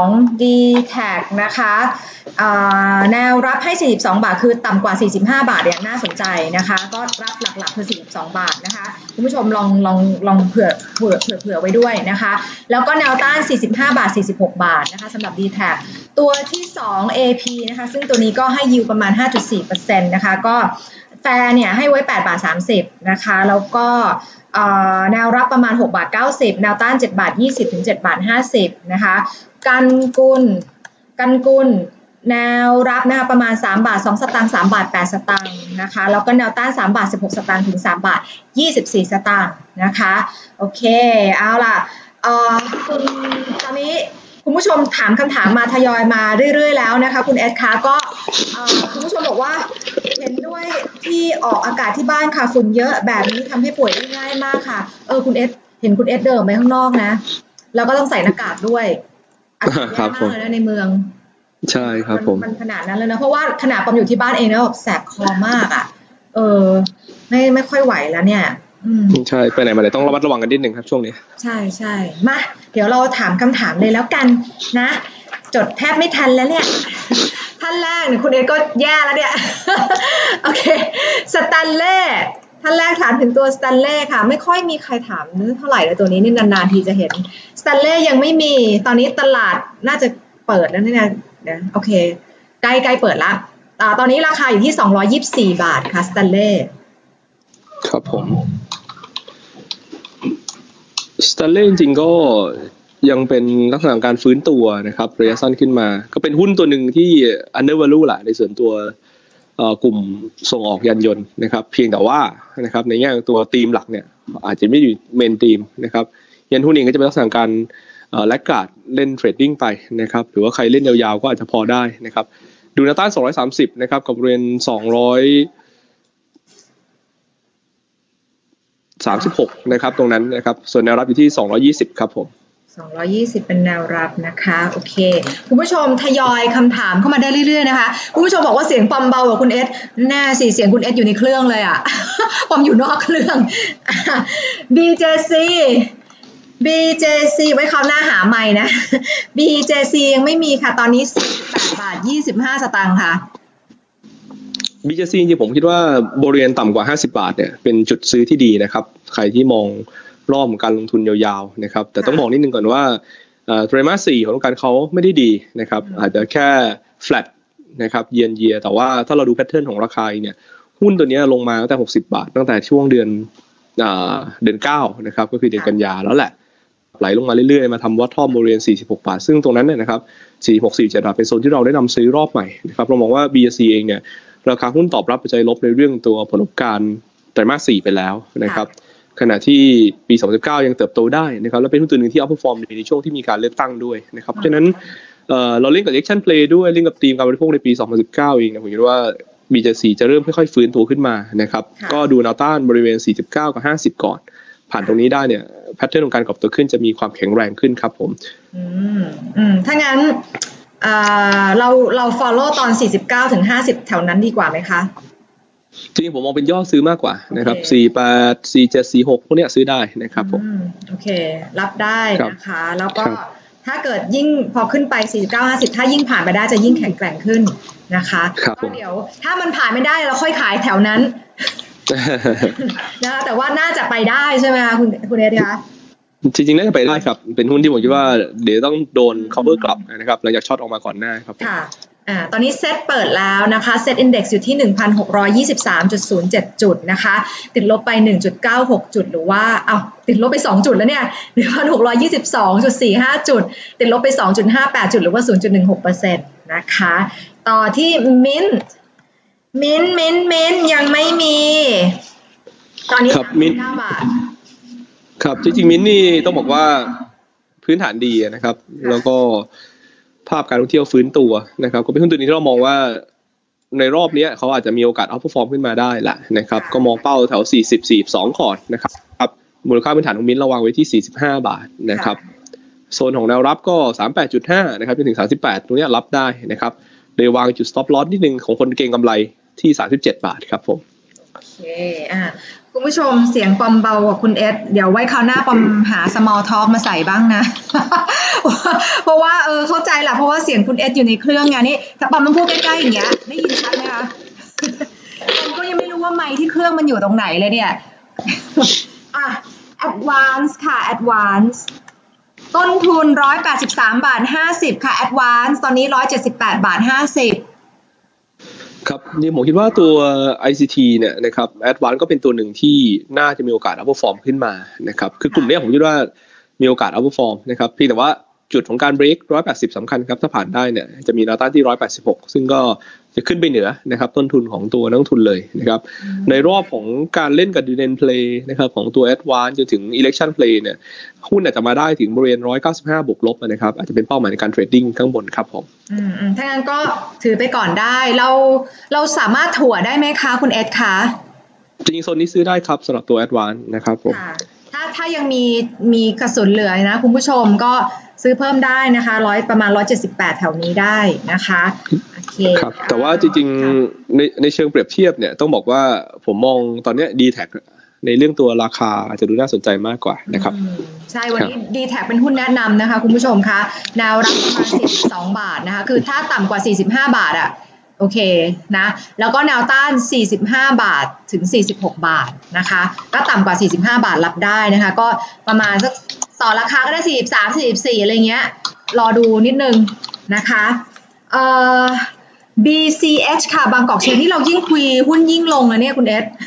DTAG นะคะแนวรับให้42บาทคือต่ำกว่า45บาทเนี่ยน่าสนใจนะคะก็รับหลักๆคือ42บาทนะคะคุณผู้ชมลองเผื่อไว้ด้วยนะคะแล้วก็แนวต้าน45บาท46บาทนะคะสำหรับ DTAG ตัวที่2 AP นะคะซึ่งตัวนี้ก็ให้ยิวประมาณ 5.4% นะคะก็แฟร์เนี่ยให้ไว้8.30 นะคะแล้วก็แนวรับประมาณ6.90 แนวต้าน7.20 ถึง7.50 นะคะกันกุลแนวรับนะคะประมาณ3.2 สตางค์3.8 สตางค์นะคะแล้วก็แนวต้าน3.16 สตางค์ถึง3.24 สตางค์นะคะโอเคเอาล่ะตอนนี้คุณผู้ชมถามคำถามมาทยอยมาเรื่อยๆแล้วนะคะคุณเอสคะก็คุณผู้ชมบอกว่าเห็นด้วยที่ออกอากาศที่บ้านค่ะฝุ่นเยอะแบบนี้ทำให้ป่วยได้ง่ายมากค่ะคุณเอสเห็นคุณเอสเดินไปข้างนอกนะแล้วก็ต้องใส่หน้ากากด้วยอากาศแย่มากเลยนะในเมืองใช่ครับผมมันขนาดนั้นเลยนะเพราะว่าขนาดปอมอยู่ที่บ้านเองแล้วแบบแสบคอมากไม่ค่อยไหวแล้วเนี่ยใช่ไปไหนมาไหนต้องระมัดระวังกันนิดนึงครับช่วงนี้ใช่มาเดี๋ยวเราถามคำถามเลยแล้วกันนะจดแทบไม่ทันแล้วเนี่ยท่านแรกเนี่ยคุณเอก็แย่แล้วเนี่ยโอเคสแตนเล่ท่านแรกถามถึงตัวสแตนเล่ค่ะไม่ค่อยมีใครถามเท่าไหร่เลยตัวนี้นี่นานๆทีจะเห็นสแตนเล่ยังไม่มีตอนนี้ตลาดน่าจะเปิดแล้วเนี่ยโอเคใกล้เปิดละตอนนี้ราคาอยู่ที่224บาทค่ะสแตนเล่ครับผมสแตนเล่จริงๆก็ยังเป็นลักษณะการฟื้นตัวนะครับระยะสั้นขึ้นมาก็เป็นหุ้นตัวหนึ่งที่ under value แหละในส่วนตัวกลุ่มส่งออกยานยนต์นะครับเพียงแต่ว่านะครับในแง่ตัวธีมหลักเนี่ยอาจจะไม่อยู่เมนธีมนะครับยันหุ้นเองก็จะเป็นลักษณะการแลกการ์ดเล่นเทรดดิ้งไปนะครับหรือว่าใครเล่นยาวๆก็อาจจะพอได้นะครับดูแนวต้าน230นะครับกับบริเวณ236นะครับตรงนั้นนะครับส่วนแนวรับอยู่ที่220ครับผม 220เป็นแนวรับนะคะโอเคคุณผู้ชมทยอยคำถามเข้ามาได้เรื่อยๆนะคะคุณผู้ชมบอกว่าเสียงปอมเบากว่าคุณเอสแน่สิเสียงคุณเอสอยู่ในเครื่องเลยอ่ะปอมอยู่นอกเครื่อง BJC ไว้คราวหน้าหาใหม่นะ BJC ยังไม่มีค่ะตอนนี้8.25 สตางค์ค่ะ BJC จริงๆผมคิดว่าบริเวณต่ำกว่า50บาทเนี่ยเป็นจุดซื้อที่ดีนะครับใครที่มองรอบของการลงทุนยาวๆนะครับแต่ต้องบอกนิดนึงก่อนว่าไตรมาส4ของการเขาไม่ได้ดีนะครับอาจจะแค่ flat นะครับเยียแต่ว่าถ้าเราดูแพทเทิร์นของราคาเนี่ยหุ้นตัวนี้ลงมาตั้งแต่60บาทตั้งแต่ช่วงเดือน9นะครับก็คือเดือนกันยาแล้วแหละไหลลงมาเรื่อยๆมาทำวัดท่อบริเวณ46บาทซึ่งตรงนั้นเนี่ยนะครับ46-47บาทเป็นโซนที่เราได้นำซื้อรอบใหม่นะครับเรามองว่า BJC เองเนี่ยราคาหุ้นตอบรับปัจจัยลบในเรื่องตัวผลประกอบการไตรมาส 4ไปแล้วนะครับขณะที่ปี 2019 ยังเติบโตได้นะครับแล้วเป็นหุ้นตัวหนึ่งที่ outperform ในช่วงที่มีการเลือกตั้งด้วยนะครับเพราะฉะนั้นเราเล่นกับ action play ด้วยเล่นกับธีมการบริโภคในปี 2019 เองนะผมคิดว่า BJC จะเริ่มค่อยๆฟื้นตัวขึ้นมานะครับก็ดูแนวต้านบริเวณ 49 กับ 50 ก่อนผ่านตรงนี้ได้เนี่ยแพทเทิร์นของการกลับตัวขึ้นจะมีความแข็งแรงขึ้นครับผมถ้างั้นเรา follow ตอน 49 ถึง 50 แถวนั้นดีกว่าไหมคะจริงๆผมมองเป็นย่อซื้อมากกว่านะครับ48 47 46พวกเนี้ยซื้อได้นะครับผมโอเครับได้นะคะแล้วก็ถ้าเกิดยิ่งพอขึ้นไป49 50ถ้ายิ่งผ่านไปได้จะยิ่งแข็งแกร่งขึ้นนะคะก็เดี๋ยวถ้ามันผ่านไม่ได้เราค่อยขายแถวนั้นนะคะแต่ว่าน่าจะไปได้ใช่ไหมคะคุณเอสคะจริงๆน่าจะไปได้ครับเป็นหุ้นที่ผมคิดว่าเดี๋ยวต้องโดน cover กลับนะครับหลังจากช็อตออกมาก่อนหน้าครับค่ะตอนนี้เซ็ตเปิดแล้วนะคะเซ็ตอินเด็กซ์อยู่ที่ 1,623.07 จุดนะคะติดลบไป 1.96 จุดหรือว่าติดลบไป2จุดแล้วเนี่ย 1,622.45 จุดติดลบไป 2.58 จุดหรือว่า 0.16% นะคะต่อที่มิ้นยังไม่มีตอนนี้39 บาทครับจริงๆมิ้นนี่ต้องบอกว่าพื้นฐานดีนะครับแล้วก็ภาพการท่องเที่ยวฟื้นตัวนะครับก็เป็นหุ้นตัวนี้ที่เรามองว่าในรอบนี้เขาอาจจะมีโอกาสเอาท์เพอร์ฟอร์มขึ้นมาได้แหละนะครับก็มองเป้าแถว40-42ก่อนนะครับมูลค่าพื้นฐานของมิ้นระวังไว้ที่45 บาทนะครับโซนของแนวรับก็ 38.5 นะครับจนถึง38ตรงนี้รับได้นะครับเลยวางจุด stop loss นิดนึงของคนเก็งกำไรที่37 บาทครับผมโอเคคุณผู้ชมเสียงปอมเบากว่าคุณเอสเดี๋ยวไว้คราวหน้าปอมหา small talk มาใส่บ้างนะ เพราะว่าเข้าใจแหละเพราะว่าเสียงคุณเอสอยู่ในเครื่องไงนี่ถ้าปอมต้องพูดใกล้ๆอย่างเงี้ยได้ยินชัดไหมคะปอมก็ยังไม่รู้ว่าไมค์ที่เครื่องมันอยู่ตรงไหนเลยเนี่ยadvance ค่ะ advance ต้นทุน183.50 บาทค่ะ advance ตอนนี้178.50 บาทครับนี่ผมคิดว่าตัว ICT เนี่ยนะครับ Advance ก็เป็นตัวหนึ่งที่น่าจะมีโอกาส outperform ขึ้นมานะครับคือกลุ่มนี้ผมคิดว่ามีโอกาส outperform นะครับเพียงแต่ว่าจุดของการ break 180สำคัญครับถ้าผ่านได้เนี่ยจะมีแนวต้านที่186ซึ่งก็จะขึ้นไปเหนือนะครับต้นทุนของตัวนักลงทุนเลยนะครับในรอบของการเล่นกับ dividend play นะครับของตัว Advance จนถึง election play เนี่ยหุ้นอาจจะมาได้ถึงบริเวณ195บวกลบนะครับอาจจะเป็นเป้าหมายในการเทรดดิ้งข้างบนครับผมถ้างั้นก็ถือไปก่อนได้เราสามารถถั่วได้ไหมคะคุณเอสคะจริงๆโซนนี้ซื้อได้ครับสำหรับตัว Advance นะครับผมถ้ายังมีกระสุนเหลือนะคุณผู้ชมก็ซื้อเพิ่มได้นะคะประมาณ178แถวนี้ได้นะคะโอเคครับแต่ว่าจริงๆในเชิงเปรียบเทียบเนี่ยต้องบอกว่าผมมองตอนนี้ D-Tag ในเรื่องตัวราคาอาจจะดูน่าสนใจมากกว่านะครับใช่วันนี้ D-Tag เป็นหุ้นแนะนำนะคะคุณผู้ชมคะแนวรับประมาณ42 บาทนะคะคือถ้าต่ำกว่า45 บาทโอเคนะแล้วก็แนวต้าน45 บาทถึง46 บาทนะคะก็ต่ำกว่า45 บาทรับได้นะคะก็ประมาณสักต่อราคาก็ได้43 44อะไรเงี้ยรอดูนิดนึงนะคะBCH ค่ะบางกอกเชนที่เรายิ่งคุยหุ้นยิ่งลงนะเนี่ยคุณเอส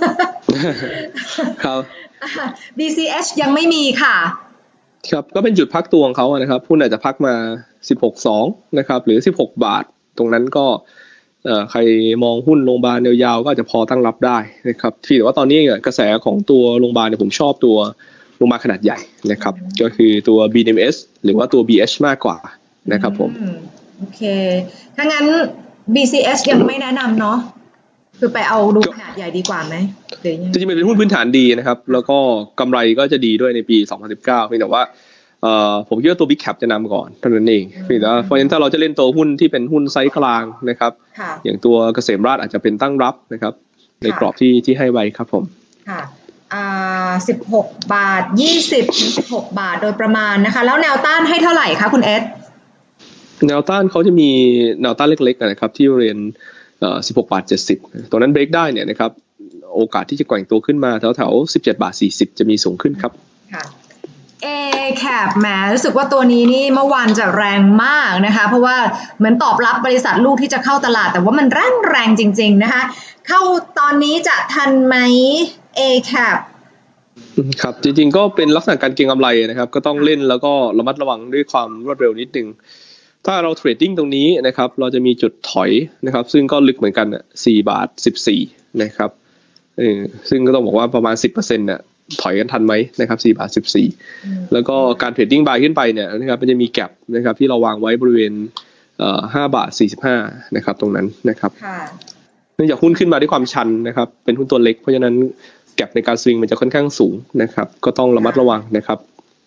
ครับ BCH ยังไม่มีค่ะครับก็เป็นจุดพักตัวของเขานะครับหุ้นอาจจะพักมา 16.2 นะครับหรือ16 บาทตรงนั้นก็ใครมองหุ้นโรงพยาบาลยาวๆก็อาจจะพอตั้งรับได้นะครับที่แต่ว่าตอนนี้กระแสของตัวโรงพยาบาลเนี่ยผมชอบตัวโรงพยาบาลขนาดใหญ่นะครับก็คือตัว BDMs หรือว่าตัว BH มากกว่านะครับผมโอเคถ้างั้น BCH ยังไม่แนะนำเนาะคือไปเอาดูขนาดใหญ่ดีกว่าไหมจริงๆเป็นหุ้นพื้นฐานดีนะครับแล้วก็กำไรก็จะดีด้วยในปี 2019 เพียงแต่ว่าผมคิดว่าตัว Big Cap จะนำก่อนเท่านั้นเองเพราะฉะนั้นถ้าเราจะเล่นตัวหุ้นที่เป็นหุ้นไซส์กลางนะครับอย่างตัวเกษมราษฎร์อาจจะเป็นตั้งรับนะครับในกรอบที่ให้ไว้ครับผมค่ะ16 บาท 20 ถึง 16 บาทโดยประมาณนะคะแล้วแนวต้านให้เท่าไหร่คะคุณเอสแนวต้านเขาจะมีแนวต้านเล็กๆนะครับที่เรียน16 บาท 70ตัวนั้นเบรกได้เนี่ยนะครับโอกาสที่จะแกว่งตัวขึ้นมาแถวๆ17 บาท 40จะมีสูงขึ้นครับค่ะACAP แหมรู้สึกว่าตัวนี้นี่เมื่อวานจะแรงมากนะคะเพราะว่าเหมือนตอบรับบริษัทลูกที่จะเข้าตลาดแต่ว่ามันแรงจริงๆนะคะเข้าตอนนี้จะทันไหม ACAP ครับจริงๆก็เป็นลักษณะการเก็งกำไรนะครับก็ต้องเล่นแล้วก็ระมัดระวังด้วยความรวดเร็วนิดนึงถ้าเราเทรดดิ้งตรงนี้นะครับเราจะมีจุดถอยนะครับซึ่งก็ลึกเหมือนกัน4 บาท 14นะครับซึ่งก็ต้องบอกว่าประมาณ 10% เนี่ยถอยกันทันไหมนะครับ4 บาท 14แล้วก็การเทรดดิ้งบายขึ้นไปเนี่ยนะครับมันจะมีแก็ปนะครับที่เราวางไว้บริเวณ5 บาท 45นะครับตรงนั้นนะครับเนื่องจากหุ้นขึ้นมาด้วยความชันนะครับเป็นหุ้นตัวเล็กเพราะฉะนั้นแก็ปในการสวิงมันจะค่อนข้างสูงนะครับก็ต้องระมัดระวังนะครับ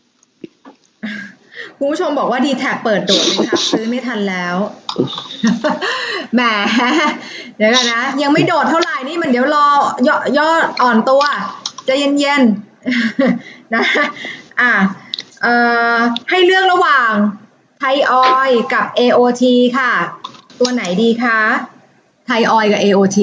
คุณผู้ชมบอกว่าดีแท็เปิดโดดเลยครับซื้อไม่ทันแล้วแหมเดี๋ยวกันนะยังไม่โดดเท่าไหร่นี่มันเดี๋ยวรอย่ออ่อนตัวใจเย็นๆนะให้เลือกระหว่างไทยออยล์กับ AOT ค่ะตัวไหนดีคะไทยออยล์กับ AOT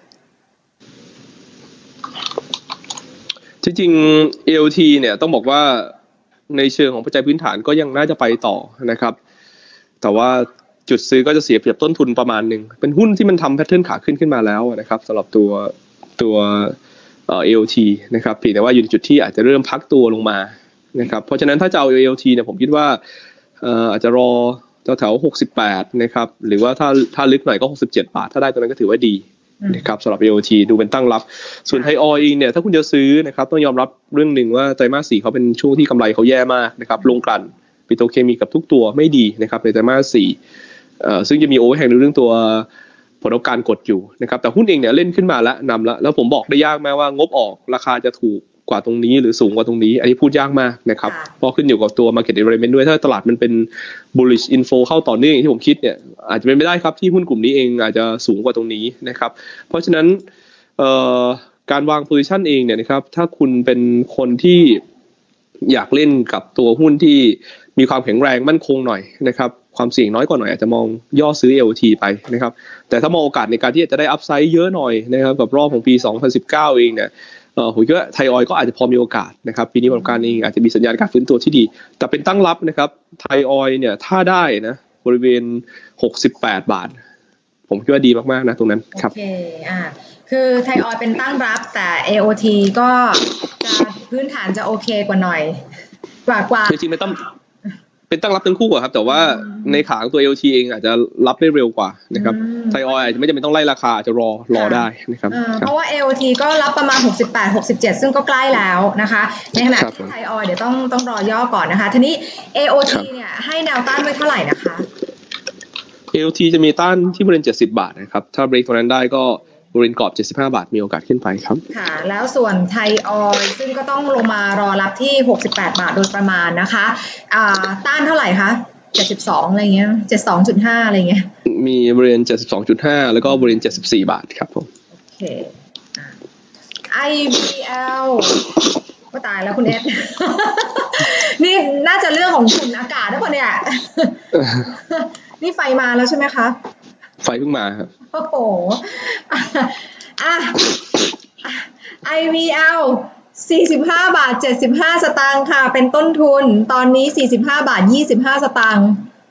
จริงๆ AOT เนี่ยต้องบอกว่าในเชิงของปัจจัยพื้นฐานก็ยังน่าจะไปต่อนะครับแต่ว่าจุดซื้อก็จะเสียเปรียบต้นทุนประมาณหนึ่งเป็นหุ้นที่มันทำแพทเทิร์นขาขึ้นมาแล้วนะครับสำหรับตัวAOT นะครับเพียงแต่ว่าอยู่ในจุดที่อาจจะเริ่มพักตัวลงมานะครับเพราะฉะนั้นถ้าจะเอา AOT เนี่ยผมคิดว่าอาจจะรอแถว68นะครับหรือว่าถ้าลึกหน่อยก็67 บาทถ้าได้ตัวนั้นก็ถือว่าดีนะครับสำหรับ AOT ดูเป็นตั้งรับส่วนไทยออยล์เองเนี่ยถ้าคุณจะซื้อนะครับต้องยอมรับเรื่องหนึ่งว่าไตรมาส 4เขาเป็นช่วงที่กำไรเขาแย่มากนะครับลงกลั่นปิโตรเคมีกับทุกตัวไม่ดีนะครับในไตรมาส 4ซึ่งจะมีโอเวอร์แฮงในเรื่องตัวผลประกอบการกดอยู่นะครับแต่หุ้นเองเนี่ยเล่นขึ้นมาแล้วผมบอกได้ยากมากว่างบออกราคาจะถูกกว่าตรงนี้หรือสูงกว่าตรงนี้อันนี้พูดยากมากนะครับเพราะขึ้นอยู่กับตัว market environment ด้วยถ้าตลาดมันเป็น bullish info เข้าต่อเนื่องอย่างที่ผมคิดเนี่ยอาจจะเป็นไม่ได้ครับที่หุ้นกลุ่มนี้เองอาจจะสูงกว่าตรงนี้นะครับเพราะฉะนั้นการวาง position เองเนี่ยนะครับถ้าคุณเป็นคนที่อยากเล่นกับตัวหุ้นที่มีความแข็งแรงมั่นคงหน่อยนะครับความเสี่ยงน้อยกว่าหน่อยอาจจะมองย่อซื้อ AOT ไปนะครับแต่ถ้ามองโอกาสในการที่จะได้อัพไซด์เยอะหน่อยนะครับกับรอบของปี 2019 เองเนี่ยผมคิดว่าไทยออยล์ก็อาจจะพอมีโอกาสนะครับปีนี้ผลประกอบการเองอาจจะมีสัญญาณการฟื้นตัวที่ดีแต่เป็นตั้งรับนะครับไทยออยล์เนี่ยถ้าได้นะบริเวณ68 บาทผมคิดว่าดีมากๆนะตรงนั้นครับโอเคคือไทยออยล์เป็นตั้งรับแต่ AOT ก็จะพื้นฐานจะโอเคกว่าหน่อยกว่าจริงๆไม่ต้องเป็นตั้งรับทั้งคู่ครับแต่ว่าในขาของตัว LT เองอาจจะรับได้เร็วกว่านะครับไทยออยล์อาจจะไม่จำเป็นต้องไล่ราคาจะรอได้นะครับเพราะว่า LT ก็รับประมาณ68 67ซึ่งก็ใกล้แล้วนะคะในขณะที่ไทยออยล์เดี๋ยวต้องรอย่อก่อนนะคะทีนี้ AOT เนี่ยให้แนวต้านไว้เท่าไหร่นะคะ LT จะมีต้านที่บริเวณ70 บาทนะครับถ้าเบรกตรงนั้นได้ก็บริเวณกรอบ75 บาทมีโอกาสขึ้นไปครับค่ะแล้วส่วนไทยออยล์ซึ่งก็ต้องลงมารอรับที่68 บาทโดยประมาณนะคะต้านเท่าไหร่คะ72อะไรเงี้ย72.5อะไรเงี้ยมีบริเวณ72.5แล้วก็บริเวณ74 บาทครับผมโอเคIVL ก็ตายแล้วคุณเอส นี่น่าจะเรื่องของฝุ่นอากาศนะพอเนี่ย นี่ไฟมาแล้วใช่ไหมคะไฟเพิ่งมาครับโอ้โหIVL 45 บาท 75 สตางค์ค่ะเป็นต้นทุนตอนนี้45 บาท 25 สตางค์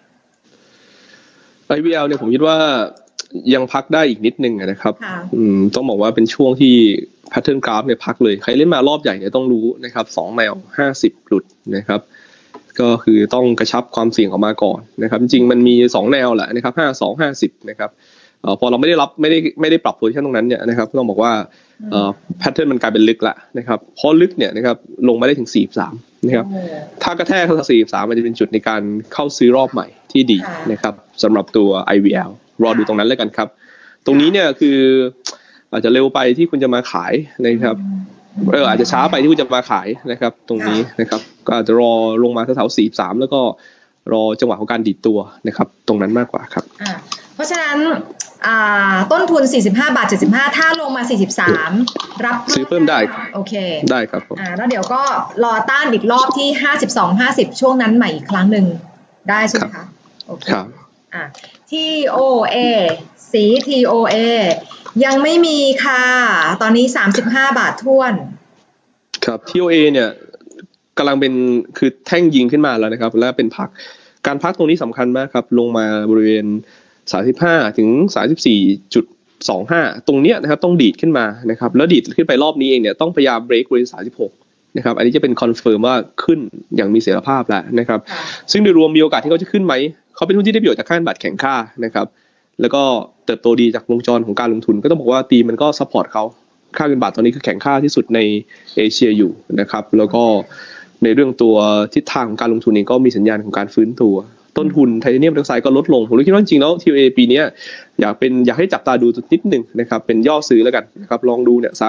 IVL เนี่ยผมคิดว่ายังพักได้อีกนิดนึงนะครับต้องบอกว่าเป็นช่วงที่ pattern graph เนี่ยพักเลยใครเล่นมารอบใหญ่เนี่ยต้องรู้นะครับ2 แนว50หลุดนะครับก็คือต้องกระชับความเสี่ยงออกมาก่อนนะครับจริงมันมี2 แนวแหละนะครับ52 50นะครับพอเราไม่ได้ปรับโพซิชั่นตรงนั้นเนี่ยนะครับต้องบอกว่าแพทเทิร์นมันกลายเป็นลึกละนะครับพอลึกเนี่ยนะครับลงมาได้ถึง43นะครับถ้ากระแทกเข้า43มันจะเป็นจุดในการเข้าซื้อรอบใหม่ที่ดีนะครับสำหรับตัว IVL รอดูตรงนั้นเลยกันครับตรงนี้เนี่ยคืออาจจะเร็วไปที่คุณจะมาขายนะครับอาจจะช้าไปที่คุณจะมาขายนะครับตรงนี้นะครับก็อาจจะรอลงมาแถวๆ43แล้วก็รอจังหวะของการดีดตัวนะครับตรงนั้นมากกว่าครับเพราะฉะนั้นต้นทุน45 บาท 75ถ้าลงมา43รับซื้อเพิ่มได้โอเคได้ครับแล้วเดี๋ยวก็รอต้านอีกรอบที่52 50ช่วงนั้นใหม่อีกครั้งหนึ่งได้ใช่ไหมคะโอเคครับ TOA สี TOA ยังไม่มีค่ะตอนนี้35 บาทท้วนครับ TOA เนี่ยกำลังเป็นคือแท่งยิงขึ้นมาแล้วนะครับและเป็นพักการพักตรงนี้สำคัญมากครับลงมาบริเวณ35ถึง 34.25 ตรงเนี้ยนะครับต้องดีดขึ้นมานะครับแล้วดีดขึ้นไปรอบนี้เองเนี่ยต้องพยายามเบรกบริเวณ36นะครับอันนี้จะเป็นคอนเฟิร์มว่าขึ้นอย่างมีเสถียรภาพแล้วนะครับซึ่งโดยรวมมีโอกาสที่เขาจะขึ้นไหมเขาเป็นหุ้นที่ได้ประโยชน์จากค่าเงินบาทแข็งค่านะครับแล้วก็เติบโตดีจากวงจรของการลงทุนก็ต้องบอกว่าตีมันก็ซัพพอร์ตเขาค่าเงินบาทตอนนี้คือแข็งค่าที่สุดในเอเชียอยู่นะครับแล้วก็ในเรื่องตัวทิศทางของการลงทุนเองก็มีสัญญาณของการฟื้นตัวต้นทุนไทเทเนียมไดออกไซด์ก็ลดลงผมคิดว่าจริงๆแล้ว TLA ปีนี้อยากให้จับตาดูนิดนึงนะครับเป็นย่อซื้อแล้วกันนะครับลองดูเนี่ย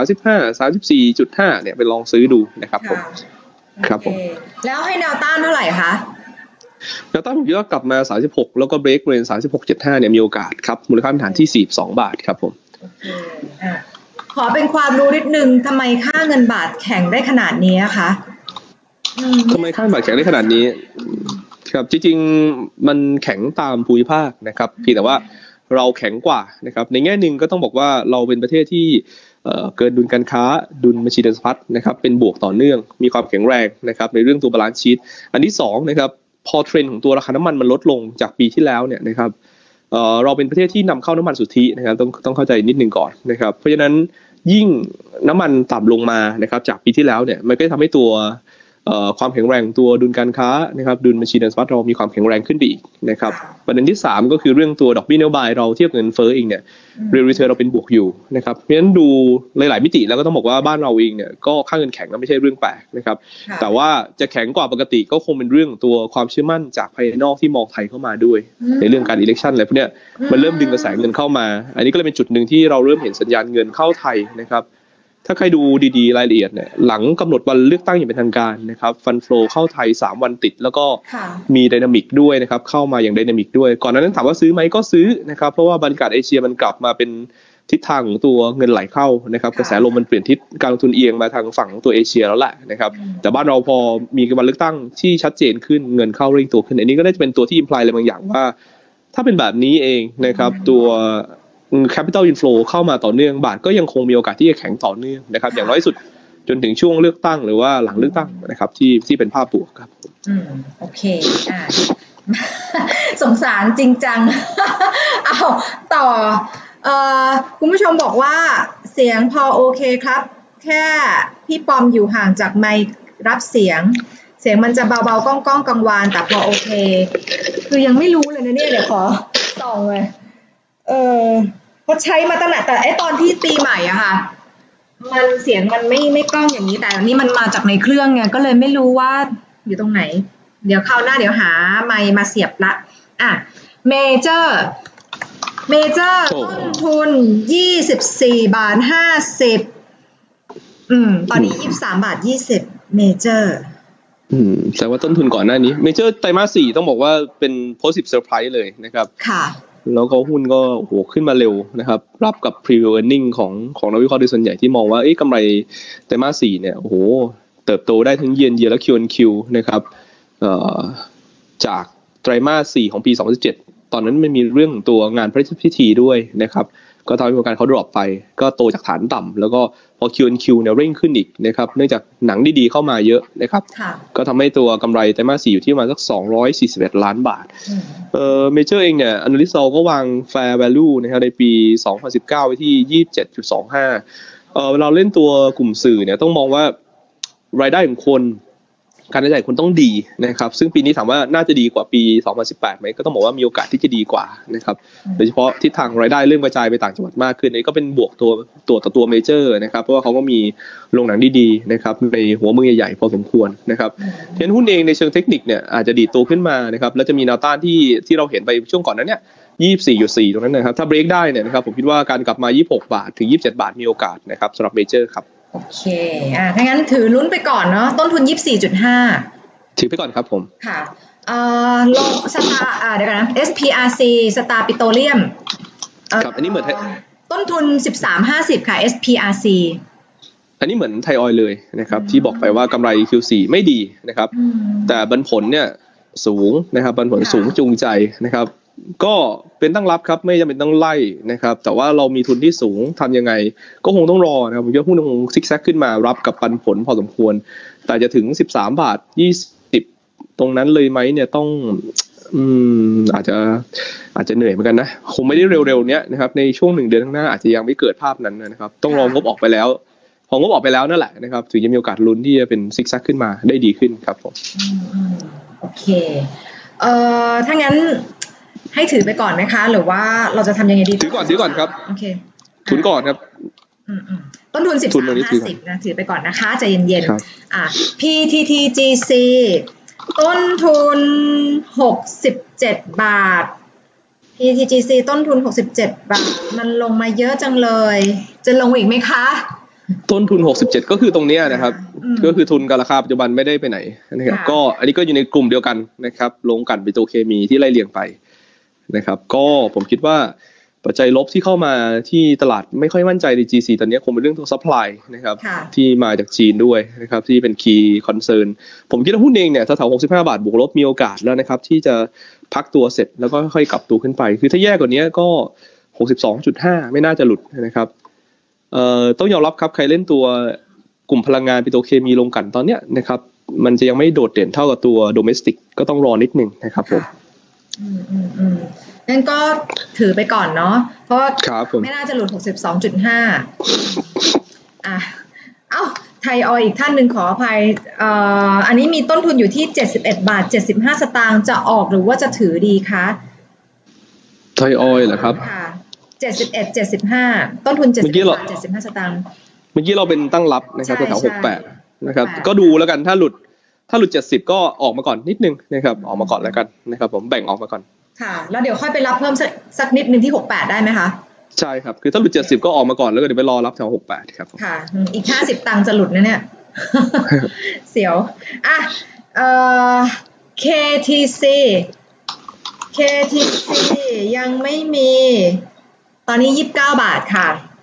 34.5เนี่ยไปลองซื้อดูนะครับผมครับผมแล้วให้แนวต้านเท่าไหร่คะแนวต้านผมคิดว่ากลับมา36แล้วก็เบรกบริเวณ36.75เนี่ยมีโอกาสครับมูลค่าพื้นฐานที่42 บาทครับผมขอเป็นความรู้นิดนึงทำไมค่าเงินบาทแข็งได้ขนาดนี้คะทำไมค่าเงินบาทแข็งได้ขนาดนี้ครับจริงๆมันแข็งตามภูมิภาคนะครับเพียงแต่ว่าเราแข็งกว่านะครับในแง่หนึ่งก็ต้องบอกว่าเราเป็นประเทศที่เกินดุลการค้าดุลบัญชีเดินสะพัดนะครับเป็นบวกต่อเนื่องมีความแข็งแรงนะครับในเรื่องตัวบาลานซ์ชีทอันที่2นะครับพอเทรนด์ของตัวราคาน้ำมันมันลดลงจากปีที่แล้วเนี่ยนะครับเราเป็นประเทศที่นำเข้าน้ำมันสุทธินะครับต้องเข้าใจนิดนึงก่อนนะครับเพราะฉะนั้นยิ่งน้ำมันต่ำลงมานะครับจากปีที่แล้วเนี่ยมันก็ทำให้ตัวความแข็งแรงตัวดุลการค้านะครับดุลบัญชีเดินสะพัดเรามีความแข็งแรงขึ้นไปอีกนะครับประเด็นที่3ก็คือเรื่องตัวดอกเบี้ยนโยบายเราเทียบกับเงินเฟ้อเองเนี่ยเรียลรีเทิร์นเราเป็นบวกอยู่นะครับเพราะฉะนั้นดูหลายๆมิติแล้วก็ต้องบอกว่าบ้านเราเองเนี่ยก็ค่าเงินแข็งก็ไม่ใช่เรื่องแปลกนะครับแต่ว่าจะแข็งกว่าปกติก็คงเป็นเรื่องตัวความเชื่อมั่นจากภายนอกที่มองไทยเข้ามาด้วยในเรื่องการ election อะไรพวกเนี้ยมันเริ่มดึงกระแสเงินเข้ามาอันนี้ก็เลยเป็นจุดหนึ่งที่เราเริ่มเห็นสัญญาณเงินเข้าไทยนะครับถ้าใครดูดีๆรายละเอียดเนี่ยหลังกำหนดวันเลือกตั้งอย่างเป็นทางการนะครับฟันโฟลเข้าไทย3วันติดแล้วก็มีไดนามิกด้วยนะครับเข้ามาอย่างไดนามิกด้วยก่อนหน้านั้นถามว่าซื้อไหมก็ซื้อนะครับเพราะว่าบรรยากาศเอเชียมันกลับมาเป็นทิศทางของตัวเงินไหลเข้านะครับกระแสลมมันเปลี่ยนทิศการลงทุนเอียงมาทางฝั่งตัวเอเชียแล้วแหละนะครับแต่บ้านเราพอมีวันเลือกตั้งที่ชัดเจนขึ้นเงินเข้าเร่งตัวขึ้นอันนี้ก็ได้จะเป็นตัวที่อิมพลายอะไรบางอย่างว่าถ้าเป็นแบบนี้เองนะครับตัวcapital inflow เข้ามาต่อเนื่องบาทก็ยังคงมีโอกาสที่จะแข็งต่อเนื่องนะครับอย่างน้อยสุดจนถึงช่วงเลือกตั้งหรือว่าหลังเลือกตั้งนะครับที่เป็นภาพบวกครับโอเคสงสารจริงจังเอาต่อคุณผู้ชมบอกว่าเสียงพอโอเคครับแค่พี่ปอมอยู่ห่างจากไมค์รับเสียงมันจะเบาๆก้องๆกังวานแต่พอโอเคคือยังไม่รู้เลยนะเนี่ยเดี๋ยวขอส่องเลยเขาใช้มาตั้งแต่ตอนที่ปีใหม่อะค่ะมันเสียงมันไม่กล้องอย่างนี้แต่นี่มันมาจากในเครื่องไงก็เลยไม่รู้ว่าอยู่ตรงไหนเดี๋ยวคราวหน้าเดี๋ยวหาไมค์มาเสียบละเมเจอร์ต้นทุน24.50 บาทตอนนี้23.20 บาทเมเจอร์แต่ว่าต้นทุนก่อนหน้านี้เมเจอร์ไตรมาส 4ต้องบอกว่าเป็น positive surprise เลยนะครับค่ะแล้วก็หุ้นก็ขึ้นมาเร็วนะครับรับกับ preview earning ของนักวิเคราะห์โดยส่วนใหญ่ที่มองว่ากำไรไตรมาส 4เนี่ยเติบโตได้ทั้ง year-on-year และ Q-on-Q นะครับจากไตรมาส 4ของปี2017ตอนนั้นมันมีเรื่องของตัวงานพระราชพิธีด้วยนะครับก็ทำให้โอกาสเขาดรอปไปก็โตจากฐานต่ำแล้วก็พอ Q-on-Q เนี่ยเร่งขึ้นอีกนะครับเนื่องจากหนังดีๆเข้ามาเยอะนะครับก็ทำให้ตัวกำไรไตรมาส 4อยู่ที่ประมาณสัก241 ล้านบาทเมเจอร์เองเนี่ย analyst ก็วาง fair value นะครับในปี2019ไว้ที่ 27.25 เราเล่นตัวกลุ่มสื่อเนี่ยต้องมองว่ารายได้ของคนการใช้จ่ายคนต้องดีนะครับซึ่งปีนี้ถามว่าน่าจะดีกว่าปี2018ไหมก็ต้องบอกว่ามีโอกาสที่จะดีกว่านะครับโดยเฉพาะทิศทางรายได้เริ่มกระจายไปต่างจังหวัดมากขึ้นนี่ก็เป็นบวกตัวต่อตัวเมเจอร์นะครับเพราะว่าเขาก็มีโรงหนังดีๆนะครับในหัวเมืองใหญ่ๆพอสมควรนะครับเพราะฉะนั้นหุ้นเองในเชิงเทคนิคเนี่ยอาจจะดีดตัวขึ้นมานะครับแล้วจะมีแนวต้านที่เราเห็นไปช่วงก่อนนั้นเนี่ย24.4 ตรงนั้นนะครับถ้าเบรกได้เนี่ยนะครับผมคิดว่าการกลับมา26 บาทถึง27 บาทมีโอกาสนะครับสำหรับเมเจอร์ครับโอเคถ้างั้นถือลุ้นไปก่อนเนาะต้นทุน 24.5 ถือไปก่อนครับผมค่ะลงสตาร์เดี๋ยวกันนะ SPRC สตาร์ปิโตรเลียมครับอันนี้เหมือนต้นทุน 13.50 ค่ะ SPRC อันนี้เหมือนไทยออยล์เลยนะครับที่บอกไปว่ากำไร Q4 ไม่ดีนะครับแต่ปันผลเนี่ยสูงนะครับปันผลสูงจูงใจนะครับก็เป็นตั้งรับครับไม่จำเป็นต้องไล่นะครับแต่ว่าเรามีทุนที่สูงทำยังไงก็คงต้องรอนะครับผมคิดว่าหุ้นคงซิกแซกขึ้นมารับกับปันผลพอสมควรแต่จะถึง13.20 บาทตรงนั้นเลยไหมเนี่ยต้องอาจจะเหนื่อยเหมือนกันนะคงไม่ได้เร็วๆเนี้ยนะครับในช่วง1 เดือนข้างหน้าอาจจะยังไม่เกิดภาพนั้นนะครับต้องรองบออกไปแล้วพองบออกไปแล้วนั่นแหละนะครับถึงจะมีโอกาสลุ้นที่จะเป็นซิกแซกขึ้นมาได้ดีขึ้นครับผมโอเคถ้างั้นให้ถือไปก่อนไหมคะหรือว่าเราจะทำยังไงดีถือก่อนครับโอเคถือก่อนครับต้นทุน13.50นะถือไปก่อนนะคะใจเย็นๆPTTGC ต้นทุน67 บาท PTTGC ต้นทุน67 บาทมันลงมาเยอะจังเลยจะลงอีกไหมคะต้นทุน67ก็คือตรงนี้นะครับก็คือทุนกับราคาปัจจุบันไม่ได้ไปไหนนะครับก็อันนี้ก็อยู่ในกลุ่มเดียวกันนะครับลงกันปิโตรเคมีที่ไล่เรียงไปนะครับก็ผมคิดว่าปัจจัยลบที่เข้ามาที่ตลาดไม่ค่อยมั่นใจใน GC ตอนนี้คงเป็นเรื่องตัวซัพพลายนะครับที่มาจากจีนด้วยนะครับที่เป็น key concern ผมคิดว่าหุ้นเองเนี่ยแถวๆ65 บาทบวกลบมีโอกาสแล้วนะครับที่จะพักตัวเสร็จแล้วก็ค่อยๆกลับตัวขึ้นไปคือถ้าแย่กว่านี้ก็ 62.5 ไม่น่าจะหลุดนะครับต้องยอมรับครับใครเล่นตัวกลุ่มพลังงานปิโตรเคมีลงกันตอนเนี้ยนะครับมันจะยังไม่โดดเด่นเท่ากับตัวโดเมสติกก็ต้องรอนิดนึงนะครับผมงั้นก็ถือไปก่อนเนาะเพราะไม่น่าจะหลุด 62.5 ไทยออยล์อีกท่านหนึ่งขออภัยอันนี้มีต้นทุนอยู่ที่71 บาท 75 สตางค์จะออกหรือว่าจะถือดีคะไทยออยล์เหรอครับค่ะ71-75ต้นทุน70 บาท 75 สตางค์เมื่อกี้เราเป็นตั้งรับนะครับแถว68นะครับก็ดูแล้วกันถ้าหลุด70ก็ออกมาก่อนนิดนึงนะครับออกมาก่อนแล้วกันนะครับผมแบ่งออกมาก่อนค่ะแล้วเดี๋ยวค่อยไปรับเพิ่มสักนิดนึงที่68ได้ไหมคะใช่ครับคือถ้าหลุด70ก็ออกมาก่อนแล้วก็เดี๋ยวไปรอรับแถว68ครับค่ะอีก50ตังค์จะหลุดนะเนี่ย เสียวKTC ยังไม่มีตอนนี้29 บาทค่ะ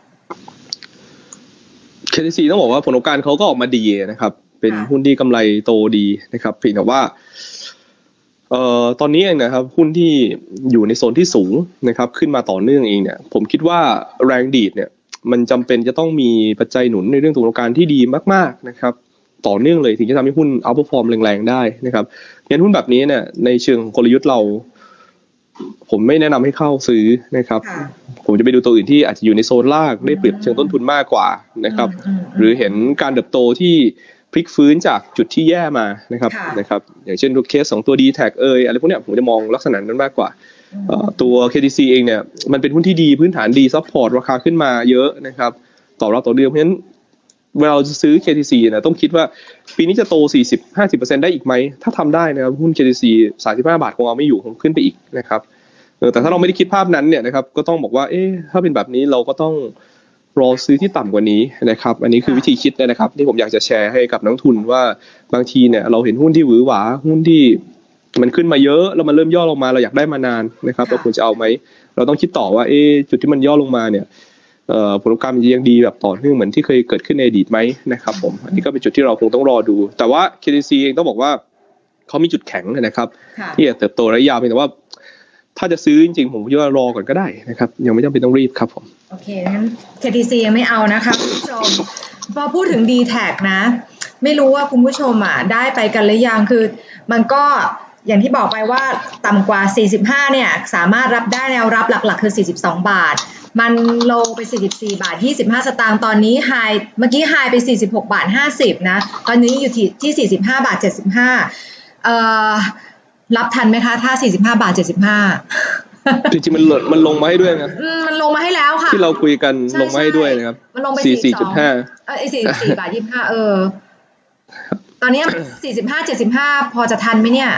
KTC ต้องบอกว่าผลประกอบการเขาก็ออกมาดีนะครับเป็นหุ้นที่กำไรโตดีนะครับเพียงแต่ว่าตอนนี้เองนะครับหุ้นที่อยู่ในโซนที่สูงนะครับขึ้นมาต่อเนื่องเองเนี่ยผมคิดว่าแรงดีดเนี่ยมันจำเป็นจะต้องมีปัจจัยหนุนในเรื่องตัวประกอบการที่ดีมากๆนะครับต่อเนื่องเลยถึงจะทำให้หุ้นเอาท์เพอร์ฟอร์มแรงๆได้นะครับงั้นหุ้นแบบนี้เนี่ยในเชิงกลยุทธ์ผมไม่แนะนำให้เข้าซื้อนะครับผมจะไปดูตัวอื่นที่อาจจะอยู่ในโซนล่างได้เปรียบเชิงต้นทุนมากกว่านะครับหรือเห็นการเติบโตที่พลิกฟื้นจากจุดที่แย่มานะครับอย่างเช่นตัวเคสของตัว D-Tag อะไรพวกเนี้ยผมจะมองลักษณะนั้นมากกว่าตัว KTC เองเนี่ยมันเป็นหุ้นที่ดีพื้นฐานดีซัพพอร์ตราคาขึ้นมาเยอะนะครับตอบรับต่อเดือนเพราะฉะนั้นเวลาเราจะซื้อ KTC นะต้องคิดว่าปีนี้จะโต 40-50% ได้อีกไหมถ้าทำได้นะครับหุ้น KTC 35 บาทคงเอาไม่อยู่คงขึ้นไปอีกนะครับแต่ถ้าเราไม่ได้คิดภาพนั้นเนี่ยนะครับก็ต้องบอกว่าถ้าเป็นแบบนี้เราก็ต้องรอซื้อที่ต่ำกว่านี้นะครับอันนี้คือวิธีคิดนะครับที่ผมอยากจะแชร์ให้กับนักทุนว่าบางทีเนี่ยเราเห็นหุ้นที่หวือหวาหุ้นที่มันขึ้นมาเยอะแล้วมันเริ่มย่อลงมาเราอยากได้มานานนะครับเราควรจะเอาไหมเราต้องคิดต่อว่าจุดที่มันย่อลงมาเนี่ยผลประกอบการมันยังดีแบบต่อเนื่องเหมือนที่เคยเกิดขึ้นในอดีตไหมนะครับผมอันนี้ก็เป็นจุดที่เราคงต้องรอดูแต่ว่า KTC เองต้องบอกว่าเขามีจุดแข็งนะครับที่จะเติบโตระยะยาวเพียงแต่ว่าถ้าจะซื้อจริงๆผมคิดว่ารอก่อนก็ได้นะครับยังไม่จำเป็นต้องรีบครับผมโอเคงั้น KTC ยังไม่เอานะคะคุณผู้ชมพอพูดถึง D-Tag นะไม่รู้ว่าคุณผู้ชมได้ไปกันหรือยังคือมันก็อย่างที่บอกไปว่าต่ำกว่า45เนี่ยสามารถรับได้แนวรับหลักๆคือ42 บาทมันโลไป44 บาท 25 สตางค์ตอนนี้ไฮเมื่อกี้ไฮไป46 บาท 50นะตอนนี้อยู่ที่45 บาท 75รับทันไหมคะถ้า45 บาท 75 จริงๆมันลงมาให้ด้วยนะมันลงมาให้แล้วค่ะที่เราคุยกันลงมาให้ด้วยนะครับมันลงไป 44.5 44 บาท 25ตอนนี้45 75พอจะทันไหมเนี่ย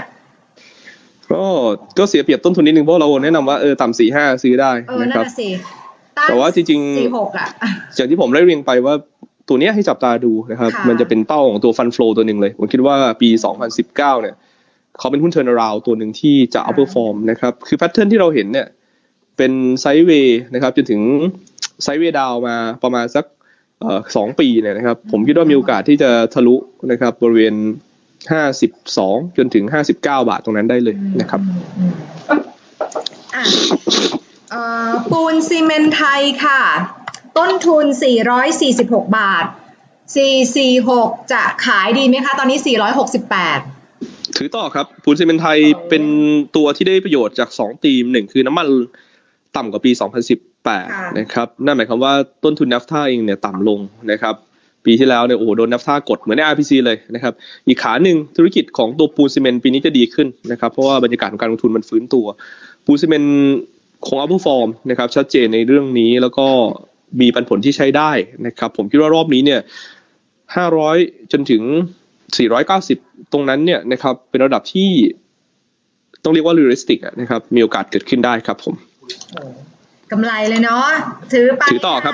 ก็เสียเปรียบต้นทุนนิดนึงเพราะเราแนะนำว่าต่ำ45ซื้อได้นะครับแต่ว่าจริงๆอย่างที่ผมได้เรียนไปว่าตัวนี้ให้จับตาดูนะครับมันจะเป็นเป้าของตัวฟันโฟลตัวหนึ่งเลยผมคิดว่าปี2019เนี่ยเขาเป็นหุ้นเทิร์นอราวด์ตัวหนึ่งที่จะเอาท์เพอร์ฟอร์มนะครับคือแพทเทิร์นที่เราเห็นเนี่ยเป็นไซด์เวย์นะครับจนถึงไซด์เวย์ดาวมาประมาณสัก2 ปีเนี่ยนะครับผมคิดว่ามีโอกาสที่จะทะลุนะครับบริเวณ52จนถึง59 บาทตรงนั้นได้เลยนะครับปูนซีเมนต์ไทยค่ะต้นทุน446 บาท446จะขายดีไหมคะตอนนี้468 ถือต่อครับปูนซีเมนต์ไทยเป็นตัวที่ได้ประโยชน์จาก2ธีม1คือน้ำมันต่ำกว่าปี2018นะครับนั่นหมายความว่าต้นทุนนัฟท่าเองเนี่ยต่ำลงนะครับปีที่แล้วเนี่ยโดนนัฟท่ากดเหมือนใน RPC เลยนะครับอีกขาหนึ่งธุรกิจของตัวปูนซีเมนต์ปีนี้จะดีขึ้นนะครับเพราะว่าบรรยากาศของการลงทุนมันฟื้นตัวปูนซีเมนต์คงอัพเพอร์ฟอร์มนะครับชัดเจนในเรื่องนี้แล้วก็มีปันผลที่ใช้ได้นะครับผมคิดว่ารอบนี้เนี่ย500จนถึง490ตรงนั้นเนี่ยนะครับเป็นระดับที่ต้องเรียกว่า realistic นะครับมีโอกาสเกิดขึ้นได้ครับผมกำไรเลยเนาะถือต่อครับ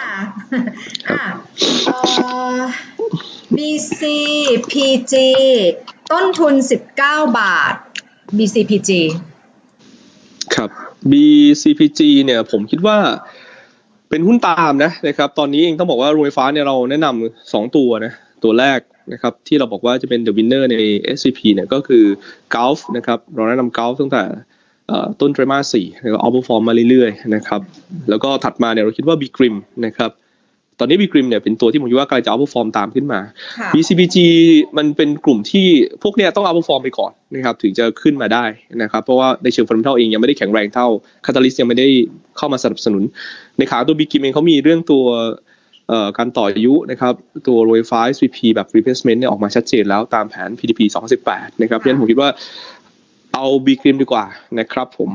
BCPG ต้นทุน19 บาท BCPG ครับ BCPG เนี่ยผมคิดว่าเป็นหุ้นตามนะครับตอนนี้เองต้องบอกว่าโรงไฟฟ้าเนี่ยเราแนะนำ2ตัวนะตัวแรกนะครับที่เราบอกว่าจะเป็น The Winner ใน SCP เนี่ยก็คือ Gulf นะครับเราแนะนำ Gulf ตั้งแต่ต้นไตรมาส4แล้วก็ outperform มาเรื่อยๆนะครับแล้วก็ถัดมาเนี่ยเราคิดว่า BGRIM นะครับตอนนี้ BGRIM เนี่ยเป็นตัวที่ผมคิดว่ากำลังจะ outperform ตามขึ้นมา BCPG มันเป็นกลุ่มที่พวกเนี้ยต้อง outperform ไปก่อนนะครับถึงจะขึ้นมาได้นะครับเพราะว่าในเชิง fundamental เองยังไม่ได้แข็งแรงเท่า Catalyst ยังไม่ได้เข้ามาสนับสนุนในขาตัว BGRIM เองเขามีเรื่องตัวการต่ออายุนะครับตัวโรงไฟฟ้า SVP แบบ replacement เนี่ยออกมาชัดเจนแล้วตามแผน PDP 2018นะครับเพราะฉะนั้นผมคิดว่าเอาบีครีมดีกว่านะครับผม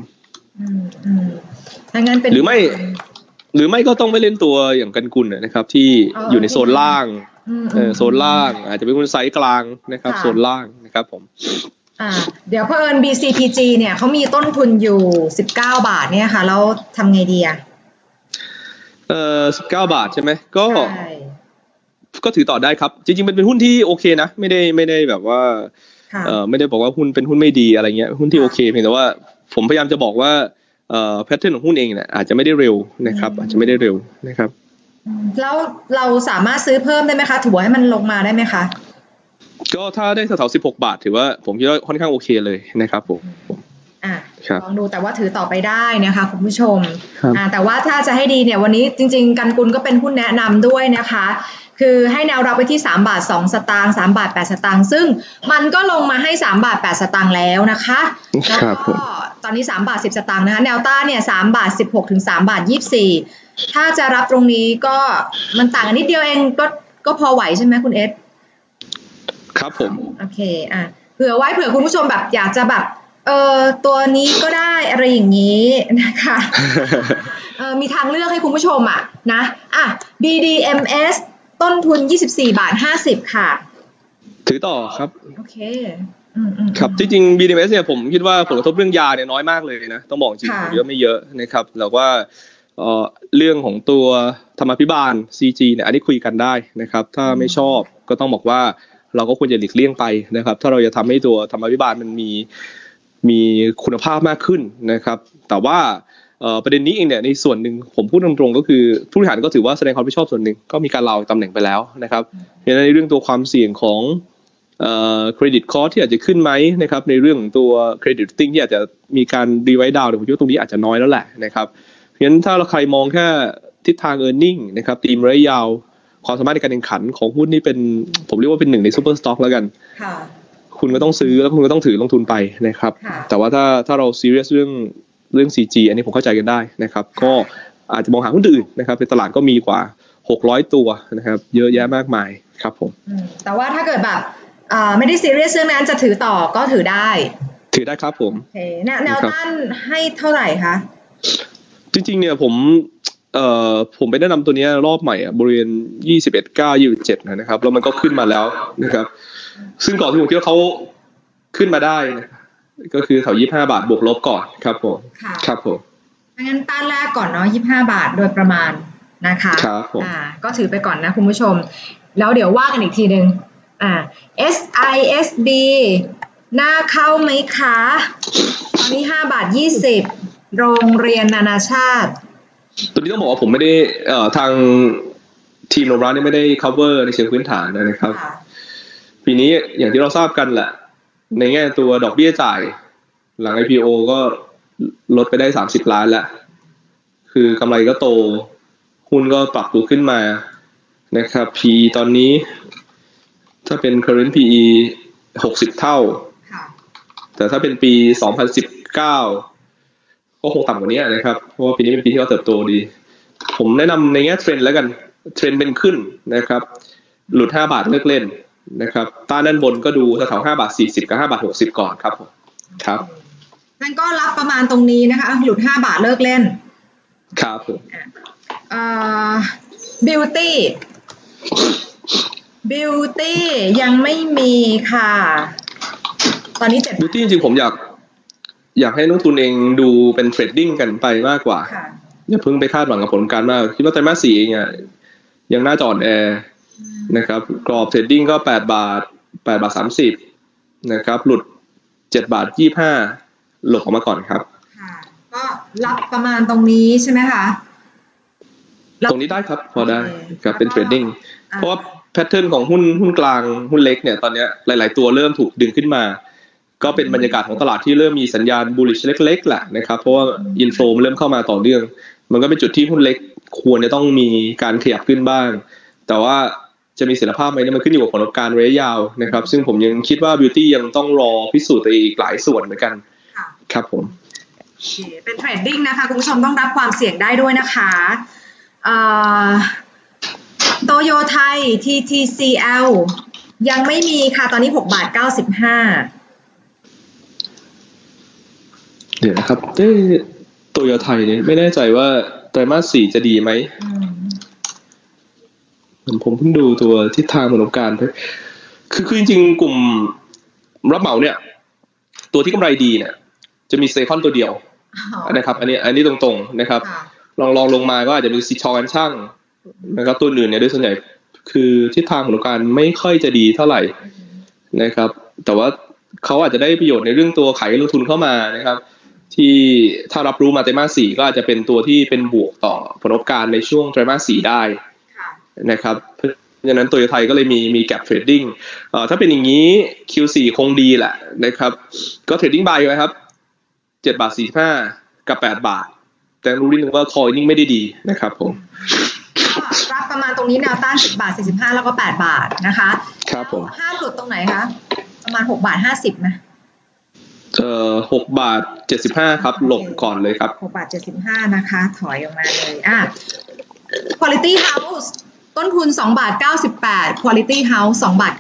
หรือไม่ก็ต้องไปเล่นตัวอย่างกันกุลนะครับที่อยู่ในโซนล่างโซนล่างอาจจะเป็นหุ้นไซส์กลางนะครับโซนล่างนะครับผมเดี๋ยวเพิ่น BCPG เนี่ยเขามีต้นทุนอยู่19 บาทเนี่ยค่ะแล้วทำไงดี 19 บาทใช่ไหมก็ถือต่อได้ครับจริงๆเป็นหุ้นที่โอเคนะไม่ได้แบบว่าไม่ได้บอกว่าหุ้นเป็นหุ้นไม่ดีอะไรเงี้ยหุ้นที่โอเคเพียงแต่ว่าผมพยายามจะบอกว่าแพทเทิร์นของหุ้นเองเนี่ยอาจจะไม่ได้เร็วนะครับอาจจะไม่ได้เร็วนะครับแล้วเราสามารถซื้อเพิ่มได้ไหมคะถือว่าให้มันลงมาได้ไหมคะก็ถ้าได้แถวๆ16 บาทถือว่าผมคิดว่าค่อนข้างโอเคเลยนะครับผมลองดูแต่ว่าถือต่อไปได้นะคะคุณผู้ชมแต่ว่าถ้าจะให้ดีเนี่ยวันนี้จริงๆกันกุลก็เป็นหุ้นแนะนำด้วยนะคะคือให้แนวรับไปที่3 บาท 2 สตางค์3 บาท 8 สตางค์ซึ่งมันก็ลงมาให้3 บาท 8 สตางค์แล้วนะคะแล้วก็ตอนนี้3 บาท 10 สตางค์นะคะแนวต้านเนี่ย3 บาท 16 ถึง 3 บาท 24ถ้าจะรับตรงนี้ก็มันต่างกันนิดเดียวเองก็พอไหวใช่ไหมคุณเอสครับผมโอเคเผื่อคุณผู้ชมแบบอยากจะแบบตัวนี้ก็ได้อะไรอย่างนี้นะคะมีทางเลือกให้คุณผู้ชมนะBDMs ต้นทุน24 บาท 50ค่ะถือต่อครับโอเคครับจริงๆ BDMs เนี่ยผมคิดว่าผลกระทบเรื่องยาเนี่ยน้อยมากเลยนะต้องบอกจริงเยอะไม่เยอะนะครับแล้วว่าเรื่องของตัวธรรมาภิบาล CG เนี่ยอันนี้คุยกันได้นะครับถ้าไม่ชอบก็ต้องบอกว่าเราก็ควรจะหลีกเลี่ยงไปนะครับถ้าเราจะทำให้ตัวธรรมาภิบาลมันมีคุณภาพมากขึ้นนะครับแต่ว่าประเด็นนี้เองเนี่ยในส่วนหนึ่งผมพูดตรงๆก็คือผู้บริหารก็ถือว่าแสดงความรับผิดชอบส่วนหนึ่งก็มีการลาตำแหน่งไปแล้วนะครับเพราะฉะนั้นในเรื่องตัวความเสี่ยงของเครดิตคอร์สที่อาจจะขึ้นไหมนะครับในเรื่องของตัวเครดิตติ้งที่อาจจะมีการรีไวซ์ดาวน์ผมคิดว่าตรงนี้อาจจะน้อยแล้วแหละนะครับเพราะฉะนั้นถ้าเราใครมองแค่ทิศทาง earning นะครับธีมระยะยาวความสามารถในการแข่งขันของหุ้นนี่เป็นผมเรียกว่าเป็นหนึ่งในซูเปอร์สต็อกแล้วกันคุณก็ต้องซื้อแล้วคุณก็ต้องถือลงทุนไปนะครับแต่ว่าถ้าเราซีเรียสเรื่อง CG อันนี้ผมเข้าใจกันได้นะครับก็อาจจะมองหาหุ้นอื่นนะครับในตลาดก็มีกว่า600ตัวนะครับเยอะแยะมากมายครับผมแต่ว่าถ้าเกิดแบบไม่ได้ซีเรียสเรื่องนั้นจะถือต่อก็ถือได้ครับผมแนวต้านให้เท่าไหร่คะจริงๆเนี่ยผมไปแนะนำตัวนี้รอบใหม่บริเวณ21.9 27นะครับแล้วมันก็ขึ้นมาแล้วนะครับซึ่งก่อนที่ผมคิดว่าเขาขึ้นมาได้ก็คือแถว25 บาทบวกลบก่อนครับผมครับผมงั้นต้านแรกก่อนเนาะ25 บาทโดยประมาณนะคะครับผมก็ถือไปก่อนนะคุณผู้ชมแล้วเดี๋ยวว่ากันอีกทีนึงSISB หน้าเข้าไหมคะตอนนี้5 บาท 20โรงเรียนนานาชาติตัวนี้ต้องบอกว่าผมไม่ได้ทางทีมโนบราเนี่ยไม่ได้ cover ในเชิงพื้นฐานนะครับปีนี้อย่างที่เราทราบกันแหละในแง่ตัวดอกเบี้ยจ่ายหลัง IPO ก็ลดไปได้30 ล้านแล้วคือกำไรก็โตหุ้นก็ปรับตัวขึ้นมานะครับ PE ตอนนี้ถ้าเป็น current PE 60 เท่าแต่ถ้าเป็นปี2019ก็คงต่ำกว่านี้นะครับเพราะว่าปีนี้เป็นปีที่เขาเติบโตดีผมแนะนำในแง่เทรนด์แล้วกันเทรนด์เป็นขึ้นนะครับหลุด5 บาทเลิกเล่นนะครับต้านด้านบนก็ดูแถว5 บาท 40กับ5 บาท 60ก่อนครับครับนั่นก็รับประมาณตรงนี้นะคะหลุด5 บาทเลิกเล่นครับผม Beauty ยังไม่มีค่ะตอนนี้7 Beauty จริงๆผมอยากให้นักทุนเองดูเป็นเทรดดิ้งกันไปมากกว่าอย่าเพิ่งไปคาดหวังกับผลการมากคิดว่าไตรมาส 4เองอ่ะยังน่าจะอ่อนแอนะครับกรอบเทรดดิ้งก็8.30นะครับหลุด7.25หลบออกมาก่อนครับก็รับประมาณตรงนี้ใช่ไหมคะตรงนี้ได้ครับพอได้ครับเป็นเทรดดิ้งเพราะว่าแพทเทิร์นของหุ้นกลางหุ้นเล็กเนี่ยตอนนี้หลายๆตัวเริ่มถูกดึงขึ้นมาก็เป็นบรรยากาศของตลาดที่เริ่มมีสัญญาณ bullish เล็กๆแหละนะครับเพราะว่าอินโฟมันเริ่มเข้ามาต่อเนื่องมันก็เป็นจุดที่หุ้นเล็กควรจะต้องมีการขยับขึ้นบ้างแต่ว่าจะมีเสถียรภาพไหมเนี่ยมันขึ้นอยู่กับผลประกอบการระยะยาวนะครับซึ่งผมยังคิดว่า Beauty ยังต้องรอพิสูจน์ตัวเองอีกหลายส่วนเหมือนกันครับผมเป็นเทรดดิ้งนะคะคุณผู้ชมต้องรับความเสี่ยงได้ด้วยนะคะโตโยไทย TTCL ยังไม่มีค่ะตอนนี้6.95 เดี๋ยวนะครับโตโยไทยเนี่ยไม่แน่ใจว่าไตรมาส 4จะดีไหมผมเพิ่งดูตัวทิศทางผลประกอบการคือจริงๆกลุ่มรับเหมาเนี่ยตัวที่กำไรดีเนี่ยจะมีเซคอนตัวเดียวนะครับอันนี้ตรงๆนะครับลองลงมาก็อาจจะมีซิชอกันช่างนะครับตัวอื่นเนี่ยโดยส่วนใหญ่คือทิศทางผลประกอบการไม่ค่อยจะดีเท่าไหร่นะครับแต่ว่าเขาอาจจะได้ประโยชน์ในเรื่องตัวขายลงทุนเข้ามานะครับที่ถ้ารับรู้มาไตรมาส 4ก็อาจจะเป็นตัวที่เป็นบวกต่อผลประกอบการในช่วงไตรมาส 4ได้นะครับเพราะฉะนั้นโตโยไทยก็เลยมีแก็ปเทรดดิ้งถ้าเป็นอย่างนี้ Q4 คงดีแหละนะครับก็เทรดดิ้งบายไว้ครับ7.45 กับ8 บาทแต่รู้นิดนึงว่าคอยนิ่งไม่ได้ดีนะครับผมรับประมาณตรงนี้แนวต้าน10.45แล้วก็8 บาทนะคะครับผมห้ามหลุดตรงไหนคะประมาณ6.50นะ 6.75ครับหลบก่อนเลยครับ 6.75นะคะถอยออกมาเลยQuality House ต้นทุน2.98 Quality House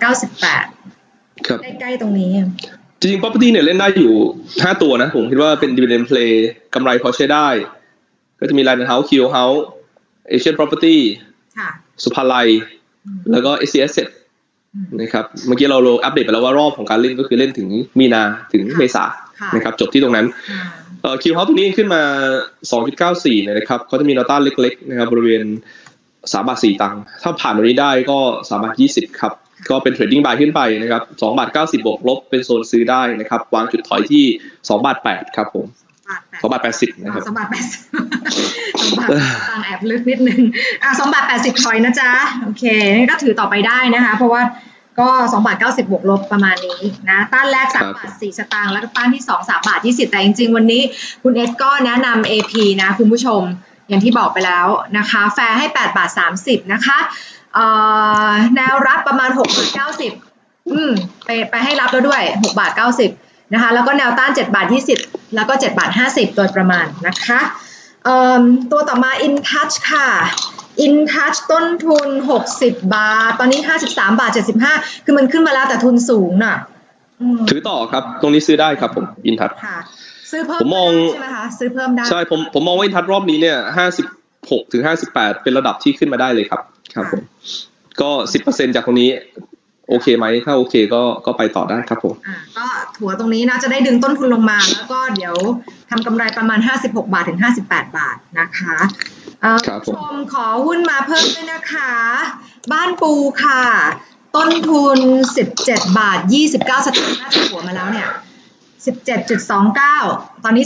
2.98 ครับใกล้ๆตรงนี้จริงๆ property เนี่ยเล่นได้อยู่5ตัวนะผมคิดว่าเป็น dividend play กำไรพอใช้ได้ก็จะมี Lion House Q House Asian Property สุภาลัยแล้วก็ SC Asset นะครับเมื่อกี้เราอัปเดตไปแล้วว่ารอบของการเล่นก็คือเล่นถึงมีนาถึงเมษานะครับจบที่ตรงนั้นQ House ตัวนี้ขึ้นมา 2.94 นะครับเขาจะมีแนวต้านเล็กๆนะครับบริเวณ3.4 ตังค์ถ้าผ่านตรงนี้ได้ก็3.20 ครับก็เป็นเทรดดิ้งบายขึ้นไปนะครับ2.90 บวกลบเป็นโซนซื้อได้นะครับวางจุดถอยที่2.8 ครับผม2.80 นะครับ 2.80ตังแอบลึกนิดนึง2.80 ถอยนะจ๊ะโอเคก็ถือต่อไปได้นะคะเพราะว่าก็2.90 บวกลบประมาณนี้นะต้านแรก3.4 สตางค์แล้วก็ต้านที่2 3.20 แต่จริงๆวันนี้คุณเอสก็แนะนำ AP นะคุณผู้ชมอย่างที่บอกไปแล้วนะคะแฟร์ให้8.30 นะคะแนวรับประมาณ6.90ไปให้รับแล้วด้วย6.90 นะคะแล้วก็แนวต้าน7.20 แล้วก็7.50 โดยประมาณนะคะตัวต่อมา InTouch ค่ะ InTouch ต้นทุน60 บาทตอนนี้53.75 คือมันขึ้นมาแล้วแต่ทุนสูงน่ะถือต่อครับตรงนี้ซื้อได้ครับผม InTouch ค่ะซื้อเพิ่มผมมองใช่ไหมคะซื้อเพิ่มได้ใช่ผมมองว่า InTouch รอบนี้เนี่ย56 ถึง 58เป็นระดับที่ขึ้นมาได้เลยครับครับผมก็ 10% จากตรงนี้โอเคไหมถ้าโอเคก็ไปต่อได้ครับผมก็ถัวตรงนี้นะจะได้ดึงต้นทุนลงมาแล้วก็เดี๋ยวทำกำไรประมาณ56 บาทถึง58 บาทนะคะชมขอหุ้นมาเพิ่มด้วยนะคะบ้านปูค่ะต้นทุน17.29 สตางค์น่าจะถัวมาแล้วเนี่ย17.29 ตอนนี้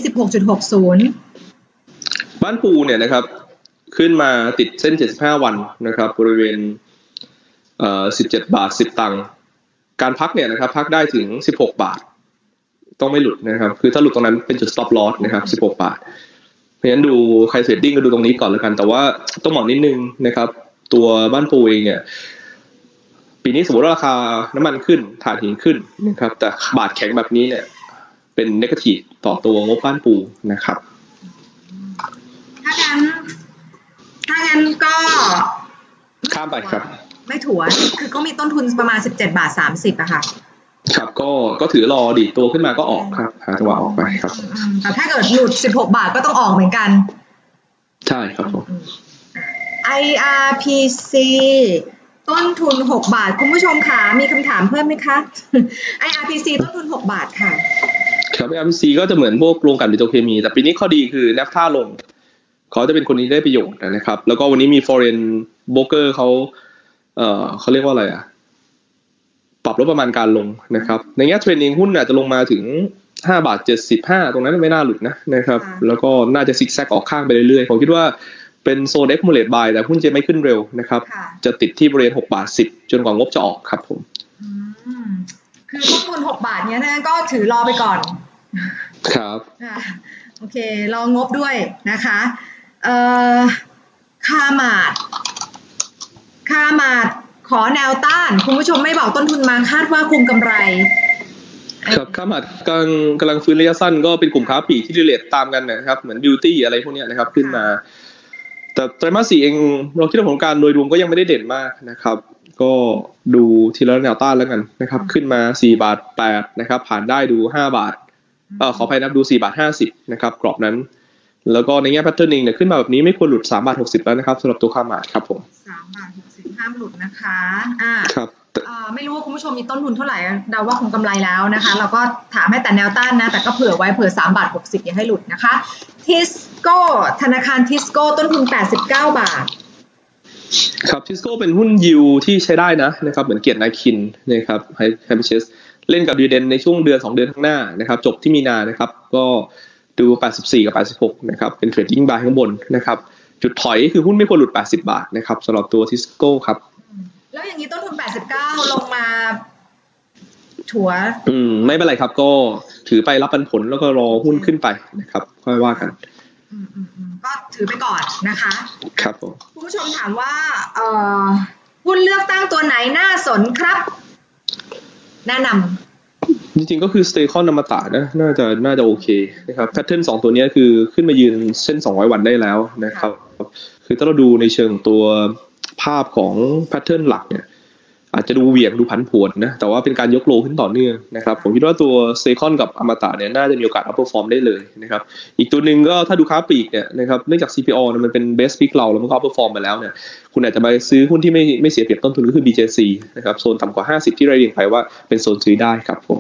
16.60 บ้านปูเนี่ยนะครับขึ้นมาติดเส้น75 วันนะครับบริเวณ17.10 ตังค์การพักเนี่ยนะครับพักได้ถึง16 บาทต้องไม่หลุดนะครับคือถ้าหลุดตรงนั้นเป็นจุด stop loss นะครับ16 บาทเพราะฉะนั้นดูใครเทรดดิ้งก็ดูตรงนี้ก่อนแล้วกันแต่ว่าต้องบอกนิดนึงนะครับตัวบ้านปูเองเนี่ยปีนี้สมมติว่าราคาน้ำมันขึ้นถ่านหินขึ้นนะครับแต่บาทแข็งแบบนี้เนี่ยเป็น negative ต่อตัวงบบ้านปูนะครับถ้างั้นก็ข้ามไปครับไม่ถัวคือก็มีต้นทุนประมาณ17.30อะค่ะครับก็ถือรอดิตัวขึ้นมาก็ออกครับหาจังหวะออกไปครับแต่ถ้าเกิดหลุด16 บาทก็ต้องออกเหมือนกันใช่ครับผม IRPC ต้นทุน6 บาทคุณผู้ชมค่ะมีคำถามเพิ่มไหมคะ IRPC ต้นทุน6 บาทค่ะครับ IRPC ก็จะเหมือนพวกโรงกลั่นปิโตรเคมีแต่ปีนี้ข้อดีคือ NAFTA ลงเขาจะเป็นคนที่ได้ประโยชน์นะครับแล้วก็วันนี้มี foreign broker เขาเรียกว่าอะไรปรับลดประมาณการลงนะครับในแง่เทรนดิ้งหุ้นอาจจะลงมาถึง5.75 ตรงนั้นไม่น่าหลุดนะครับแล้วก็น่าจะซิกแซกออกข้างไปเรื่อยๆผมคิดว่าเป็นโซน accumulate buy แต่หุ้นจะไม่ขึ้นเร็วนะครับจะติดที่บริเวณ6.10 จนกว่างบจะออกครับผมคือต้นทุน6 บาทเนี้ยนะก็ถือรอไปก่อนครับโอเครองบด้วยนะคะคามาดขอแนวต้านคุณผู้ชมไม่บอกต้นทุนมาคาดว่าคุมกำไรครับคามาดกำลังฟื้นระยะสั้นก็เป็นกลุ่มค้าปลีกที่รีเลทตามกันนะครับเหมือนบิวตี้อะไรพวกนี้นะครับขึ้นมาแต่ไตรมาส 4เองเราคิดว่าผลการโดยรวมก็ยังไม่ได้เด่นมากนะครับก็ดูทีละแนวต้านแล้วกันนะครับขึ้นมา4.8 นะครับผ่านได้ดู5 บาทขออภัยนะดู4.50 นะครับกรอบนั้นแล้วก็ในแง่แพทเทิร์นเองเนี่ยขึ้นมาแบบนี้ไม่ควรหลุด3.60 แล้วนะครับสำหรับตัวคามาดครับผม 3.60ห้ามหลุดนะคะครับไม่รู้ว่าคุณผู้ชมมีต้นทุนเท่าไหร่เดาว่าคงกำไรแล้วนะคะเราก็ถามให้แต่แนวต้านนะแต่ก็เผื่อไว้เผื่อ3.60อย่าให้หลุดนะคะทิสโก้ธนาคารทิสโก้ต้นทุน89 บาทครับทิสโก้เป็นหุ้นยิวที่ใช้ได้นะครับเหมือนเกียรตินาคินนะครับไฮพิเชสเล่นกับดีเดนในช่วงเดือน2 เดือนข้างหน้านะครับจบที่มีนานะครับก็ดู84กับ86นะครับเป็นเทรดดิ้งบายข้างบนนะครับจุดถอยคือหุ้นไม่ควรหลุด80 บาทนะครับสำหรับตัวทิสโก้ครับแล้วอย่างนี้ต้นทุน89ลงมาถัวไม่เป็นไรครับก็ถือไปรับปันผลแล้วก็รอหุ้นขึ้นไปนะครับค่อยว่ากันก็ถือไปก่อนนะคะครับผมคุณผู้ชมถามว่าหุ้นเลือกตั้งตัวไหนน่าสนครับแนะนำจริงๆก็คือสเตคอนอมตะน่าจะโอเคนะครับแพทเทิร์น2ตัวนี้คือขึ้นมายืนเส้น200 วันได้แล้วนะครับคือถ้าเราดูในเชิงตัวภาพของแพทเทิร์นหลักเนี่ยอาจจะดูเหวี่ยงดูผันผวนแต่ว่าเป็นการยกโลขึ้นต่อเนื่องนะครับผมคิดว่าตัวสเตคอนกับอมตะเนี่ยน่าจะมีโอกาสอัพเปอร์ฟอร์มได้เลยนะครับอีกตัวหนึ่งก็ถ้าดูค้าปลีกเนี่ยนะครับเนื่องจาก CPO มันเป็นเบสพิกเราแล้วมันก็อัพเปอร์ฟอร์มไปแล้วเนี่ยคุณอาจจะไปซื้อหุ้นที่ไม่เสียเปรียบต้นทุนก็คือ BJC นะครับโซนต่ำกว่า50ที่เราเรียนไปว่าเป็นโซนซื้อได้ครับผม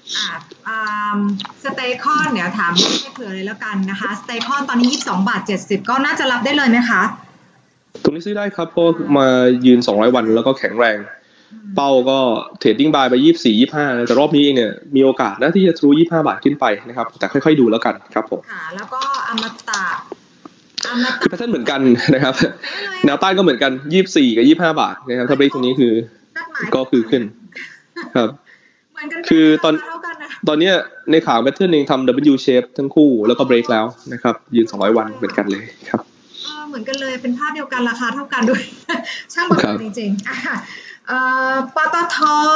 สเตคอนเนี่ยถามให้เผื่อเลยแล้วกันนะคะสเตคอนตอนนี้22.70 ก็น่าจะรับได้เลยไหมคะตรงนี้ซื้อได้ครับเพราะมายืน200 วันแล้วก็แข็งแรงเป้าก็เทรดดิ้งบายไป24-25แต่รอบนี้เองเนี่ยมีโอกาสที่จะทะลุ25 บาทขึ้นไปนะครับแต่ค่อยๆดูแล้วกันครับผมค่ะแล้วก็อมตะคือแพทเทิร์นเหมือนกันนะครับแนวต้านก็เหมือนกัน24กับ25 บาทนะครับถ้าเบรกตรงนี้คือก็คือขึ้นครับคือตอนนี้ในขาแพทเทิร์นเองทำ W shape ทั้งคู่แล้วก็เบรกแล้วนะครับยืน200 วันเหมือนกันเลยครับเหมือนกันเลยเป็นภาพเดียวกันราคาเท่ากันด้วยช่างบังเอิญจริงๆปตท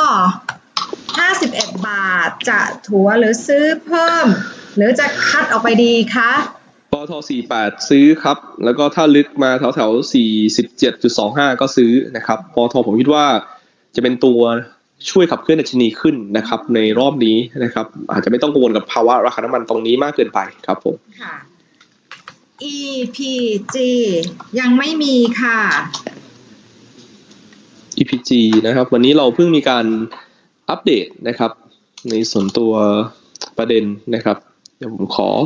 51 บาทจะถัวหรือซื้อเพิ่มหรือจะคัดออกไปดีคะปตท48ซื้อครับแล้วก็ถ้าลึกมาแถว47.25ก็ซื้อนะครับปตทผมคิดว่าจะเป็นตัวช่วยขับเคลื่อนดัชนีขึ้นนะครับในรอบนี้นะครับอาจจะไม่ต้องกังวลกับภาวะราคาน้ำมันตรงนี้มากเกินไปครับผมค่ะ EPG ยังไม่มีค่ะ EPG นะครับวันนี้เราเพิ่งมีการอัปเดตนะครับในส่วนตัวประเด็นนะครับเดี๋ยวผมขอ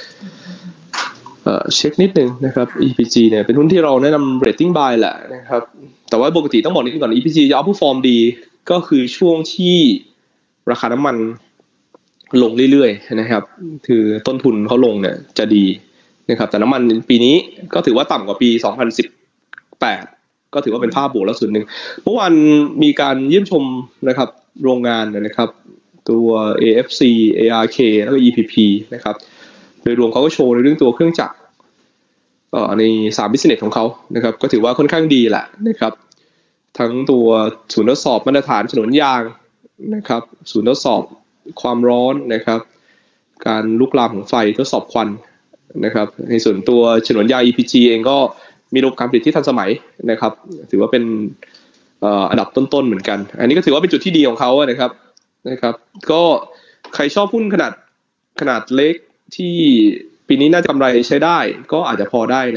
เช็คนิดนึงนะครับ EPG เนี่ยเป็นหุ้นที่เราแนะนำ rating buy แหละนะครับแต่ว่าปกติต้องบอกนิดนึงก่อน EPG จะ outperform ดีก็คือช่วงที่ราคาน้ำมันลงเรื่อยๆนะครับคือต้นทุนเขาลงเนี่ยจะดีนะครับแต่น้ำมันปีนี้ก็ถือว่าต่ำกว่าปี2018ก็ถือว่าเป็นภาพบวกแล้วส่วนหนึ่งเมื่อวานมีการเยี่ยมชมนะครับโรงงานนะครับตัว AFC ARK แล้วก็ EPP นะครับโดยรวมเขาก็โชว์ในเรื่องตัวเครื่องจักรใน3 business ของเขานะครับก็ถือว่าค่อนข้างดีแหละนะครับทั้งตัวศูนย์ทดสอบมาตรฐานฉนวนยางนะครับศูนย์ทดสอบความร้อนนะครับการลุกลามของไฟทดสอบควันนะครับในส่วนตัวฉนวนยาง EPG เองก็มีระบบการผลิตที่ทันสมัยนะครับถือว่าเป็นอันดับต้นๆเหมือนกันอันนี้ก็ถือว่าเป็นจุดที่ดีของเขานะครับก็ใครชอบหุ้นขนาดเล็กที่ปีนี้น่าจะกำไรใช้ได้ก็อาจจะพอได้นะครับ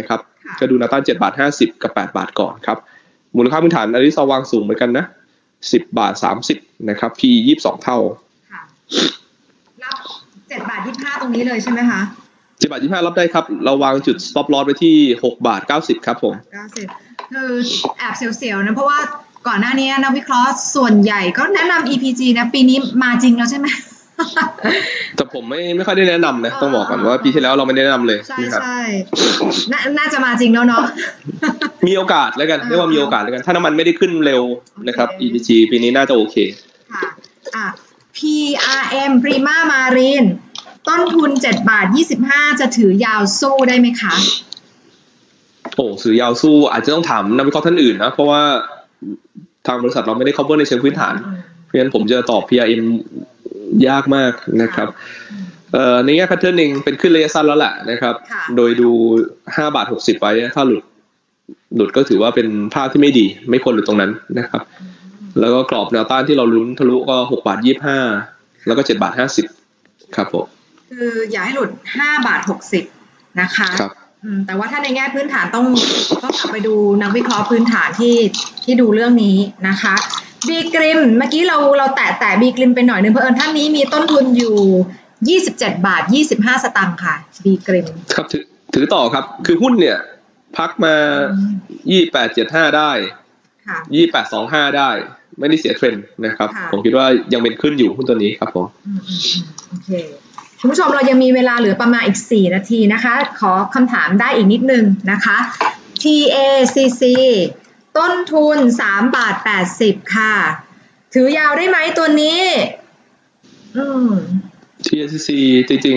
ก็ดูแนวต้าน7.50 บาทกับ8 บาทก่อนครับมูลค่าพื้นฐานอริซาวางสูงเหมือนกันนะ10.30 บาทนะครับ PE 22 เท่ารับ7.25 ตรงนี้เลยใช่ไหมคะ 7.25 รับได้ครับเราวางจุด stop loss ไว้ที่6.90 บาทครับผม 90คือแอบเสียวๆนะเพราะว่าก่อนหน้านี้นักวิเคราะห์ส่วนใหญ่ก็แนะนำ EPG นะปีนี้มาจริงแล้วใช่ไหมแต่ผมไม่ค่อยได้แนะนำนะต้องบอกก่อนว่าปีที่แล้วเราไม่ได้แนะนำเลยใช่น่าจะมาจริงแล้วเนาะมีโอกาสแล้วกันเรียกว่ามีโอกาสแล้วกันถ้าน้ำมันไม่ได้ขึ้นเร็วนะครับ EPG ปีนี้น่าจะโอเคค่ะPRM Prima Marine ต้นทุน7.25 จะถือยาวสู้ได้ไหมคะถือยาวสู้อาจจะต้องถามนักวิเคราะห์ท่านอื่นนะเพราะว่าทางบริษัทเราไม่ได้ cover ในเชิงพื้นฐานเพราะฉะนั้นผมจะตอบ PRM ยากมากนะครับในแง่ pattern เองเป็นขึ้นระยะสั้นแล้วแหละนะครับโดยดู5.60 ไว้ถ้าหลุดก็ถือว่าเป็นภาพที่ไม่ดีไม่ควรหลุดตรงนั้นนะครับแล้วก็กรอบแนวต้านที่เราลุ้นทะลุก็6.25 แล้วก็7.50 ครับผมคืออย่าให้หลุด5.60 นะคะแต่ว่าถ้าในแง่พื้นฐานต้องกลับไปดูนักวิเคราะห์พื้นฐานที่ดูเรื่องนี้นะคะบีกริมเมื่อกี้เราแตะบีกริมไปหน่อยนึงเพราะท่านนี้มีต้นทุนอยู่27.25 สตางค์ค่ะบีกริมครับถือต่อครับคือหุ้นเนี่ยพักมา28.75 ได้28.25 ได้ไม่ได้เสียเทรนด์นะครับผมคิดว่ายังเป็นขึ้นอยู่หุ้นตัวนี้ครับผมโอเคคุณผู้ชมเรายังมีเวลาเหลือประมาณอีก4 นาทีนะคะขอคำถามได้อีกนิดนึงนะคะ TACC ต้นทุน3.80 ค่ะถือยาวได้ไหมตัวนี้ TACC จริง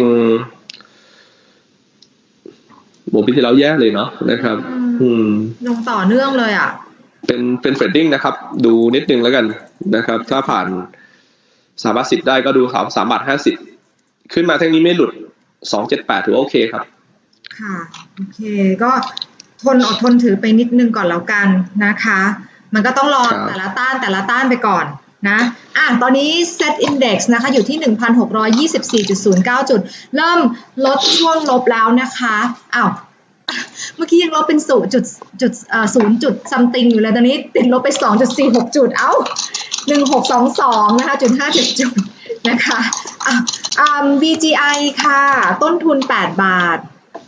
ๆโมปีที่แล้วแย่เลยเนาะนะครับลงต่อเนื่องเลยอ่ะเป็นเทรดดิ้งนะครับดูนิดนึงแล้วกันนะครับถ้าผ่าน3.10 ได้ก็ดู3.50 ขึ้นมาทั้งนี้ไม่หลุด2.78ถือว่าโอเคครับค่ะโอเคก็อดทนถือไปนิดนึงก่อนแล้วกันนะคะมันก็ต้องรอแต่ละต้านไปก่อนนะตอนนี้ Set Index นะคะอยู่ที่ 1,624.09 จุดเริ่มลดช่วงลบแล้วนะคะเมื่อกี้ยังลบเป็น0 จุด something อยู่เลยตอนนี้ติดลบไป 2.46 จุด1622นะคะ.57 จุดนะคะBGI ค่ะต้นทุน8 บาท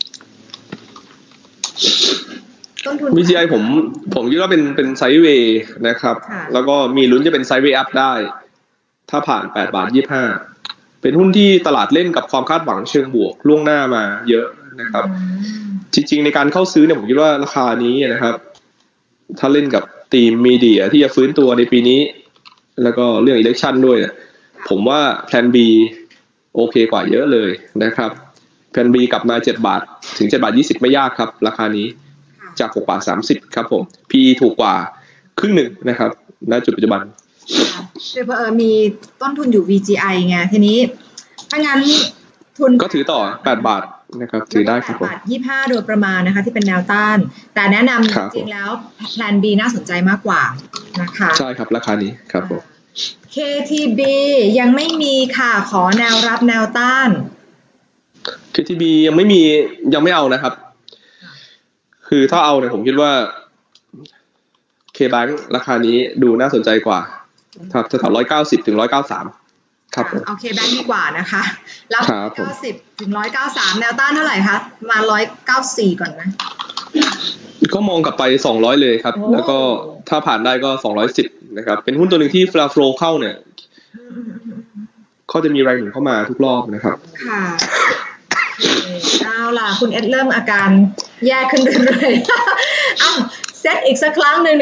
BGI ผมคิดว่าเป็นไซด์เวย์นะครับแล้วก็มีลุ้นจะเป็นไซด์เวย์อัพได้ถ้าผ่าน8.25 เป็นหุ้นที่ตลาดเล่นกับความคาดหวังเชิงบวกล่วงหน้ามาเยอะนะครับจริงๆในการเข้าซื้อเนี่ยผมคิดว่าราคานี้นะครับถ้าเล่นกับทีมมีเดียที่จะฟื้นตัวในปีนี้แล้วก็เรื่อง election ด้วยเนี่ยผมว่าแพลน B โอเคกว่าเยอะเลยนะครับแพลน B กลับมา7 บาทถึง7.20 ไม่ยากครับราคานี้จาก6.30 ครับผม PE ถูกกว่าครึ่งหนึ่งนะครับณจุดปัจจุบันมีต้นทุนอยู่ VGI ไงทีนี้ถ้างั้นทุนก็ถือต่อ8 บาทนะครับถือได้ครับผม 8.25 โดยประมาณนะคะที่เป็นแนวต้านแต่แนะนำจริงๆแล้วแพลน B น่าสนใจมากกว่านะคะใช่ครับราคานี้ครับผม KTB ยังไม่มีค่ะขอแนวรับแนวต้าน KTB ยังไม่เอานะครับคือถ้าเอาเนี่ยผมคิดว่า KBank ราคานี้ดูน่าสนใจกว่าครับแถว190 ถึง 193ครับเอา KBank ดีกว่านะคะรับ190 ถึง 193แนวต้านเท่าไหร่คะมา194ก่อนนะก็มองกลับไป200เลยครับแล้วก็ถ้าผ่านได้ก็210นะครับเป็นหุ้นตัวหนึ่งที่เวลาโฟลว์เข้าเนี่ยเขาจะมีแรงหนุนเข้ามาทุกรอบนะครับค่ะเอาล่ะคุณเอ็ดเริ่มอาการแย่ขึ้นเรื่อยๆเซตอีกสักครั้งหนึ่ง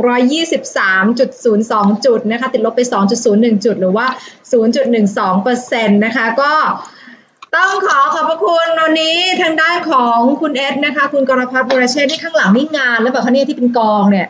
1,623.02 จุดนะคะติดลบไป 2.01 จุดหรือว่า 0.12% นะคะก็ต้องขอบพระคุณวันนี้ทางด้านของคุณเอ็ดนะคะคุณกรพัฒน์บุรเชษฐ์ที่ข้างหลังนี่งานแล้วแบบเขาเนี่ยที่เป็นกองเนี่ย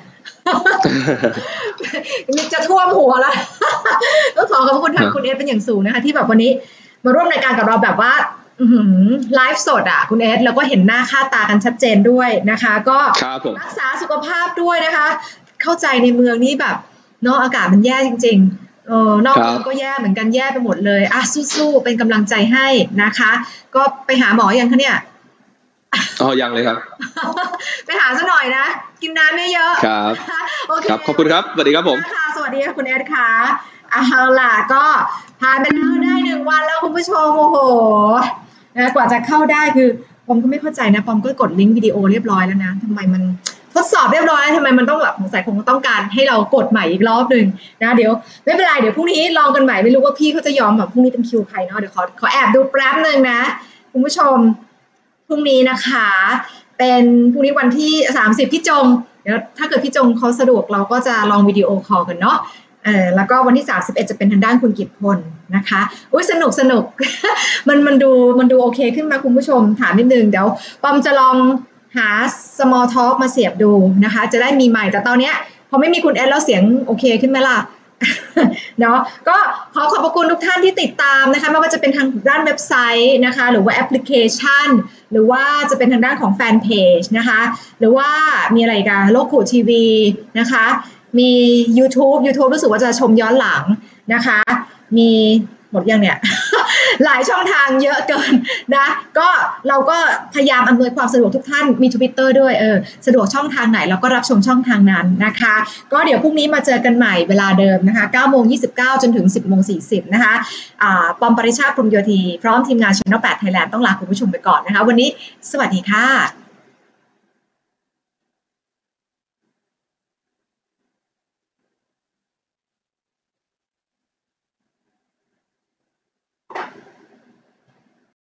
มีจะท่วมหัวแล้วต้องขอบพระคุณทางคุณเอ็ดเป็นอย่างสูงนะคะที่แบบวันนี้มาร่วมรายการกับเราแบบว่าไลฟ์สดคุณเอสแล้วก็เห็นหน้าค่าตากันชัดเจนด้วยนะคะก็รักษาสุขภาพด้วยนะคะเข้าใจในเมืองนี้แบบเนาะอากาศมันแย่จริงๆนอกเมืองก็แย่เหมือนกันแย่ไปหมดเลยสู้ๆเป็นกำลังใจให้นะคะก็ไปหาหมอยังคะเนี่ยยังเลยครับไปหาซะหน่อยนะกินน้ำเยอะๆครับโอเคครับขอบคุณครับสวัสดีครับผมค่ะสวัสดีค่ะคุณแอดค่ะเอาล่ะก็ผ่านไปแล้วได้1 วันแล้วคุณผู้ชมโอ้โหนะกว่าจะเข้าได้คือปอมก็ไม่เข้าใจนะปอมก็กดลิงก์วิดีโอเรียบร้อยแล้วนะทำไมมันทดสอบเรียบร้อยทำไมมันต้องแบบสงสัยคงต้องการให้เรากดใหม่อีกรอบหนึ่งนะเดี๋ยวไม่เป็นไรเดี๋ยวพรุ่งนี้ลองกันใหม่ไม่รู้ว่าพี่เขาจะยอมแบบพรุ่งนี้เป็นคิวใครเนาะเดี๋ยวขอแอบดูแป๊บนึงนะคุณผู้ชมพรุ่งนี้นะคะเป็นพรุ่งนี้วันที่30พี่จงเดี๋ยวถ้าเกิดพี่จงเขาสะดวกเราก็จะลองวิดีโอคอลกันเนาะแล้วก็วันที่31จะเป็นทางด้านคุณกิตพลนะคะอุ้ยสนุก มันดูโอเคขึ้นมาคุณผู้ชมถามนิดนึงเดี๋ยวปอมจะลองหา small talk มาเสียบดูนะคะจะได้มีใหม่แต่ตอนเนี้ยพอไม่มีคุณแอดแล้วเสียงโอเคขึ้นไหมล่ะ เนาะก็ขอขอบพระคุณทุกท่านที่ติดตามนะคะไม่ว่าจะเป็นทางด้านเว็บไซต์นะคะหรือว่าแอปพลิเคชันหรือว่าจะเป็นทางด้านของแฟนเพจนะคะหรือว่ามีอะไรกันโลกขู่ทีวีนะคะมี YouTube รู้สึกว่าจะชมย้อนหลังนะคะมีหมดยังเนี่ย หลายช่องทางเยอะเกินนะก็เราก็พยายามอำนวยความสะดวกทุกท่านมี Twitter ด้วยสะดวกช่องทางไหนเราก็รับชมช่องทางนั้นนะคะก็เดี๋ยวพรุ่งนี้มาเจอกันใหม่เวลาเดิมนะคะ9:29 จนถึง 10:40 นะคะปอมปริชาติ พรหมโยธีพร้อมทีมงาน Channel 8 Thailand ต้องลาคุณผู้ชมไปก่อนนะคะวันนี้สวัสดีค่ะ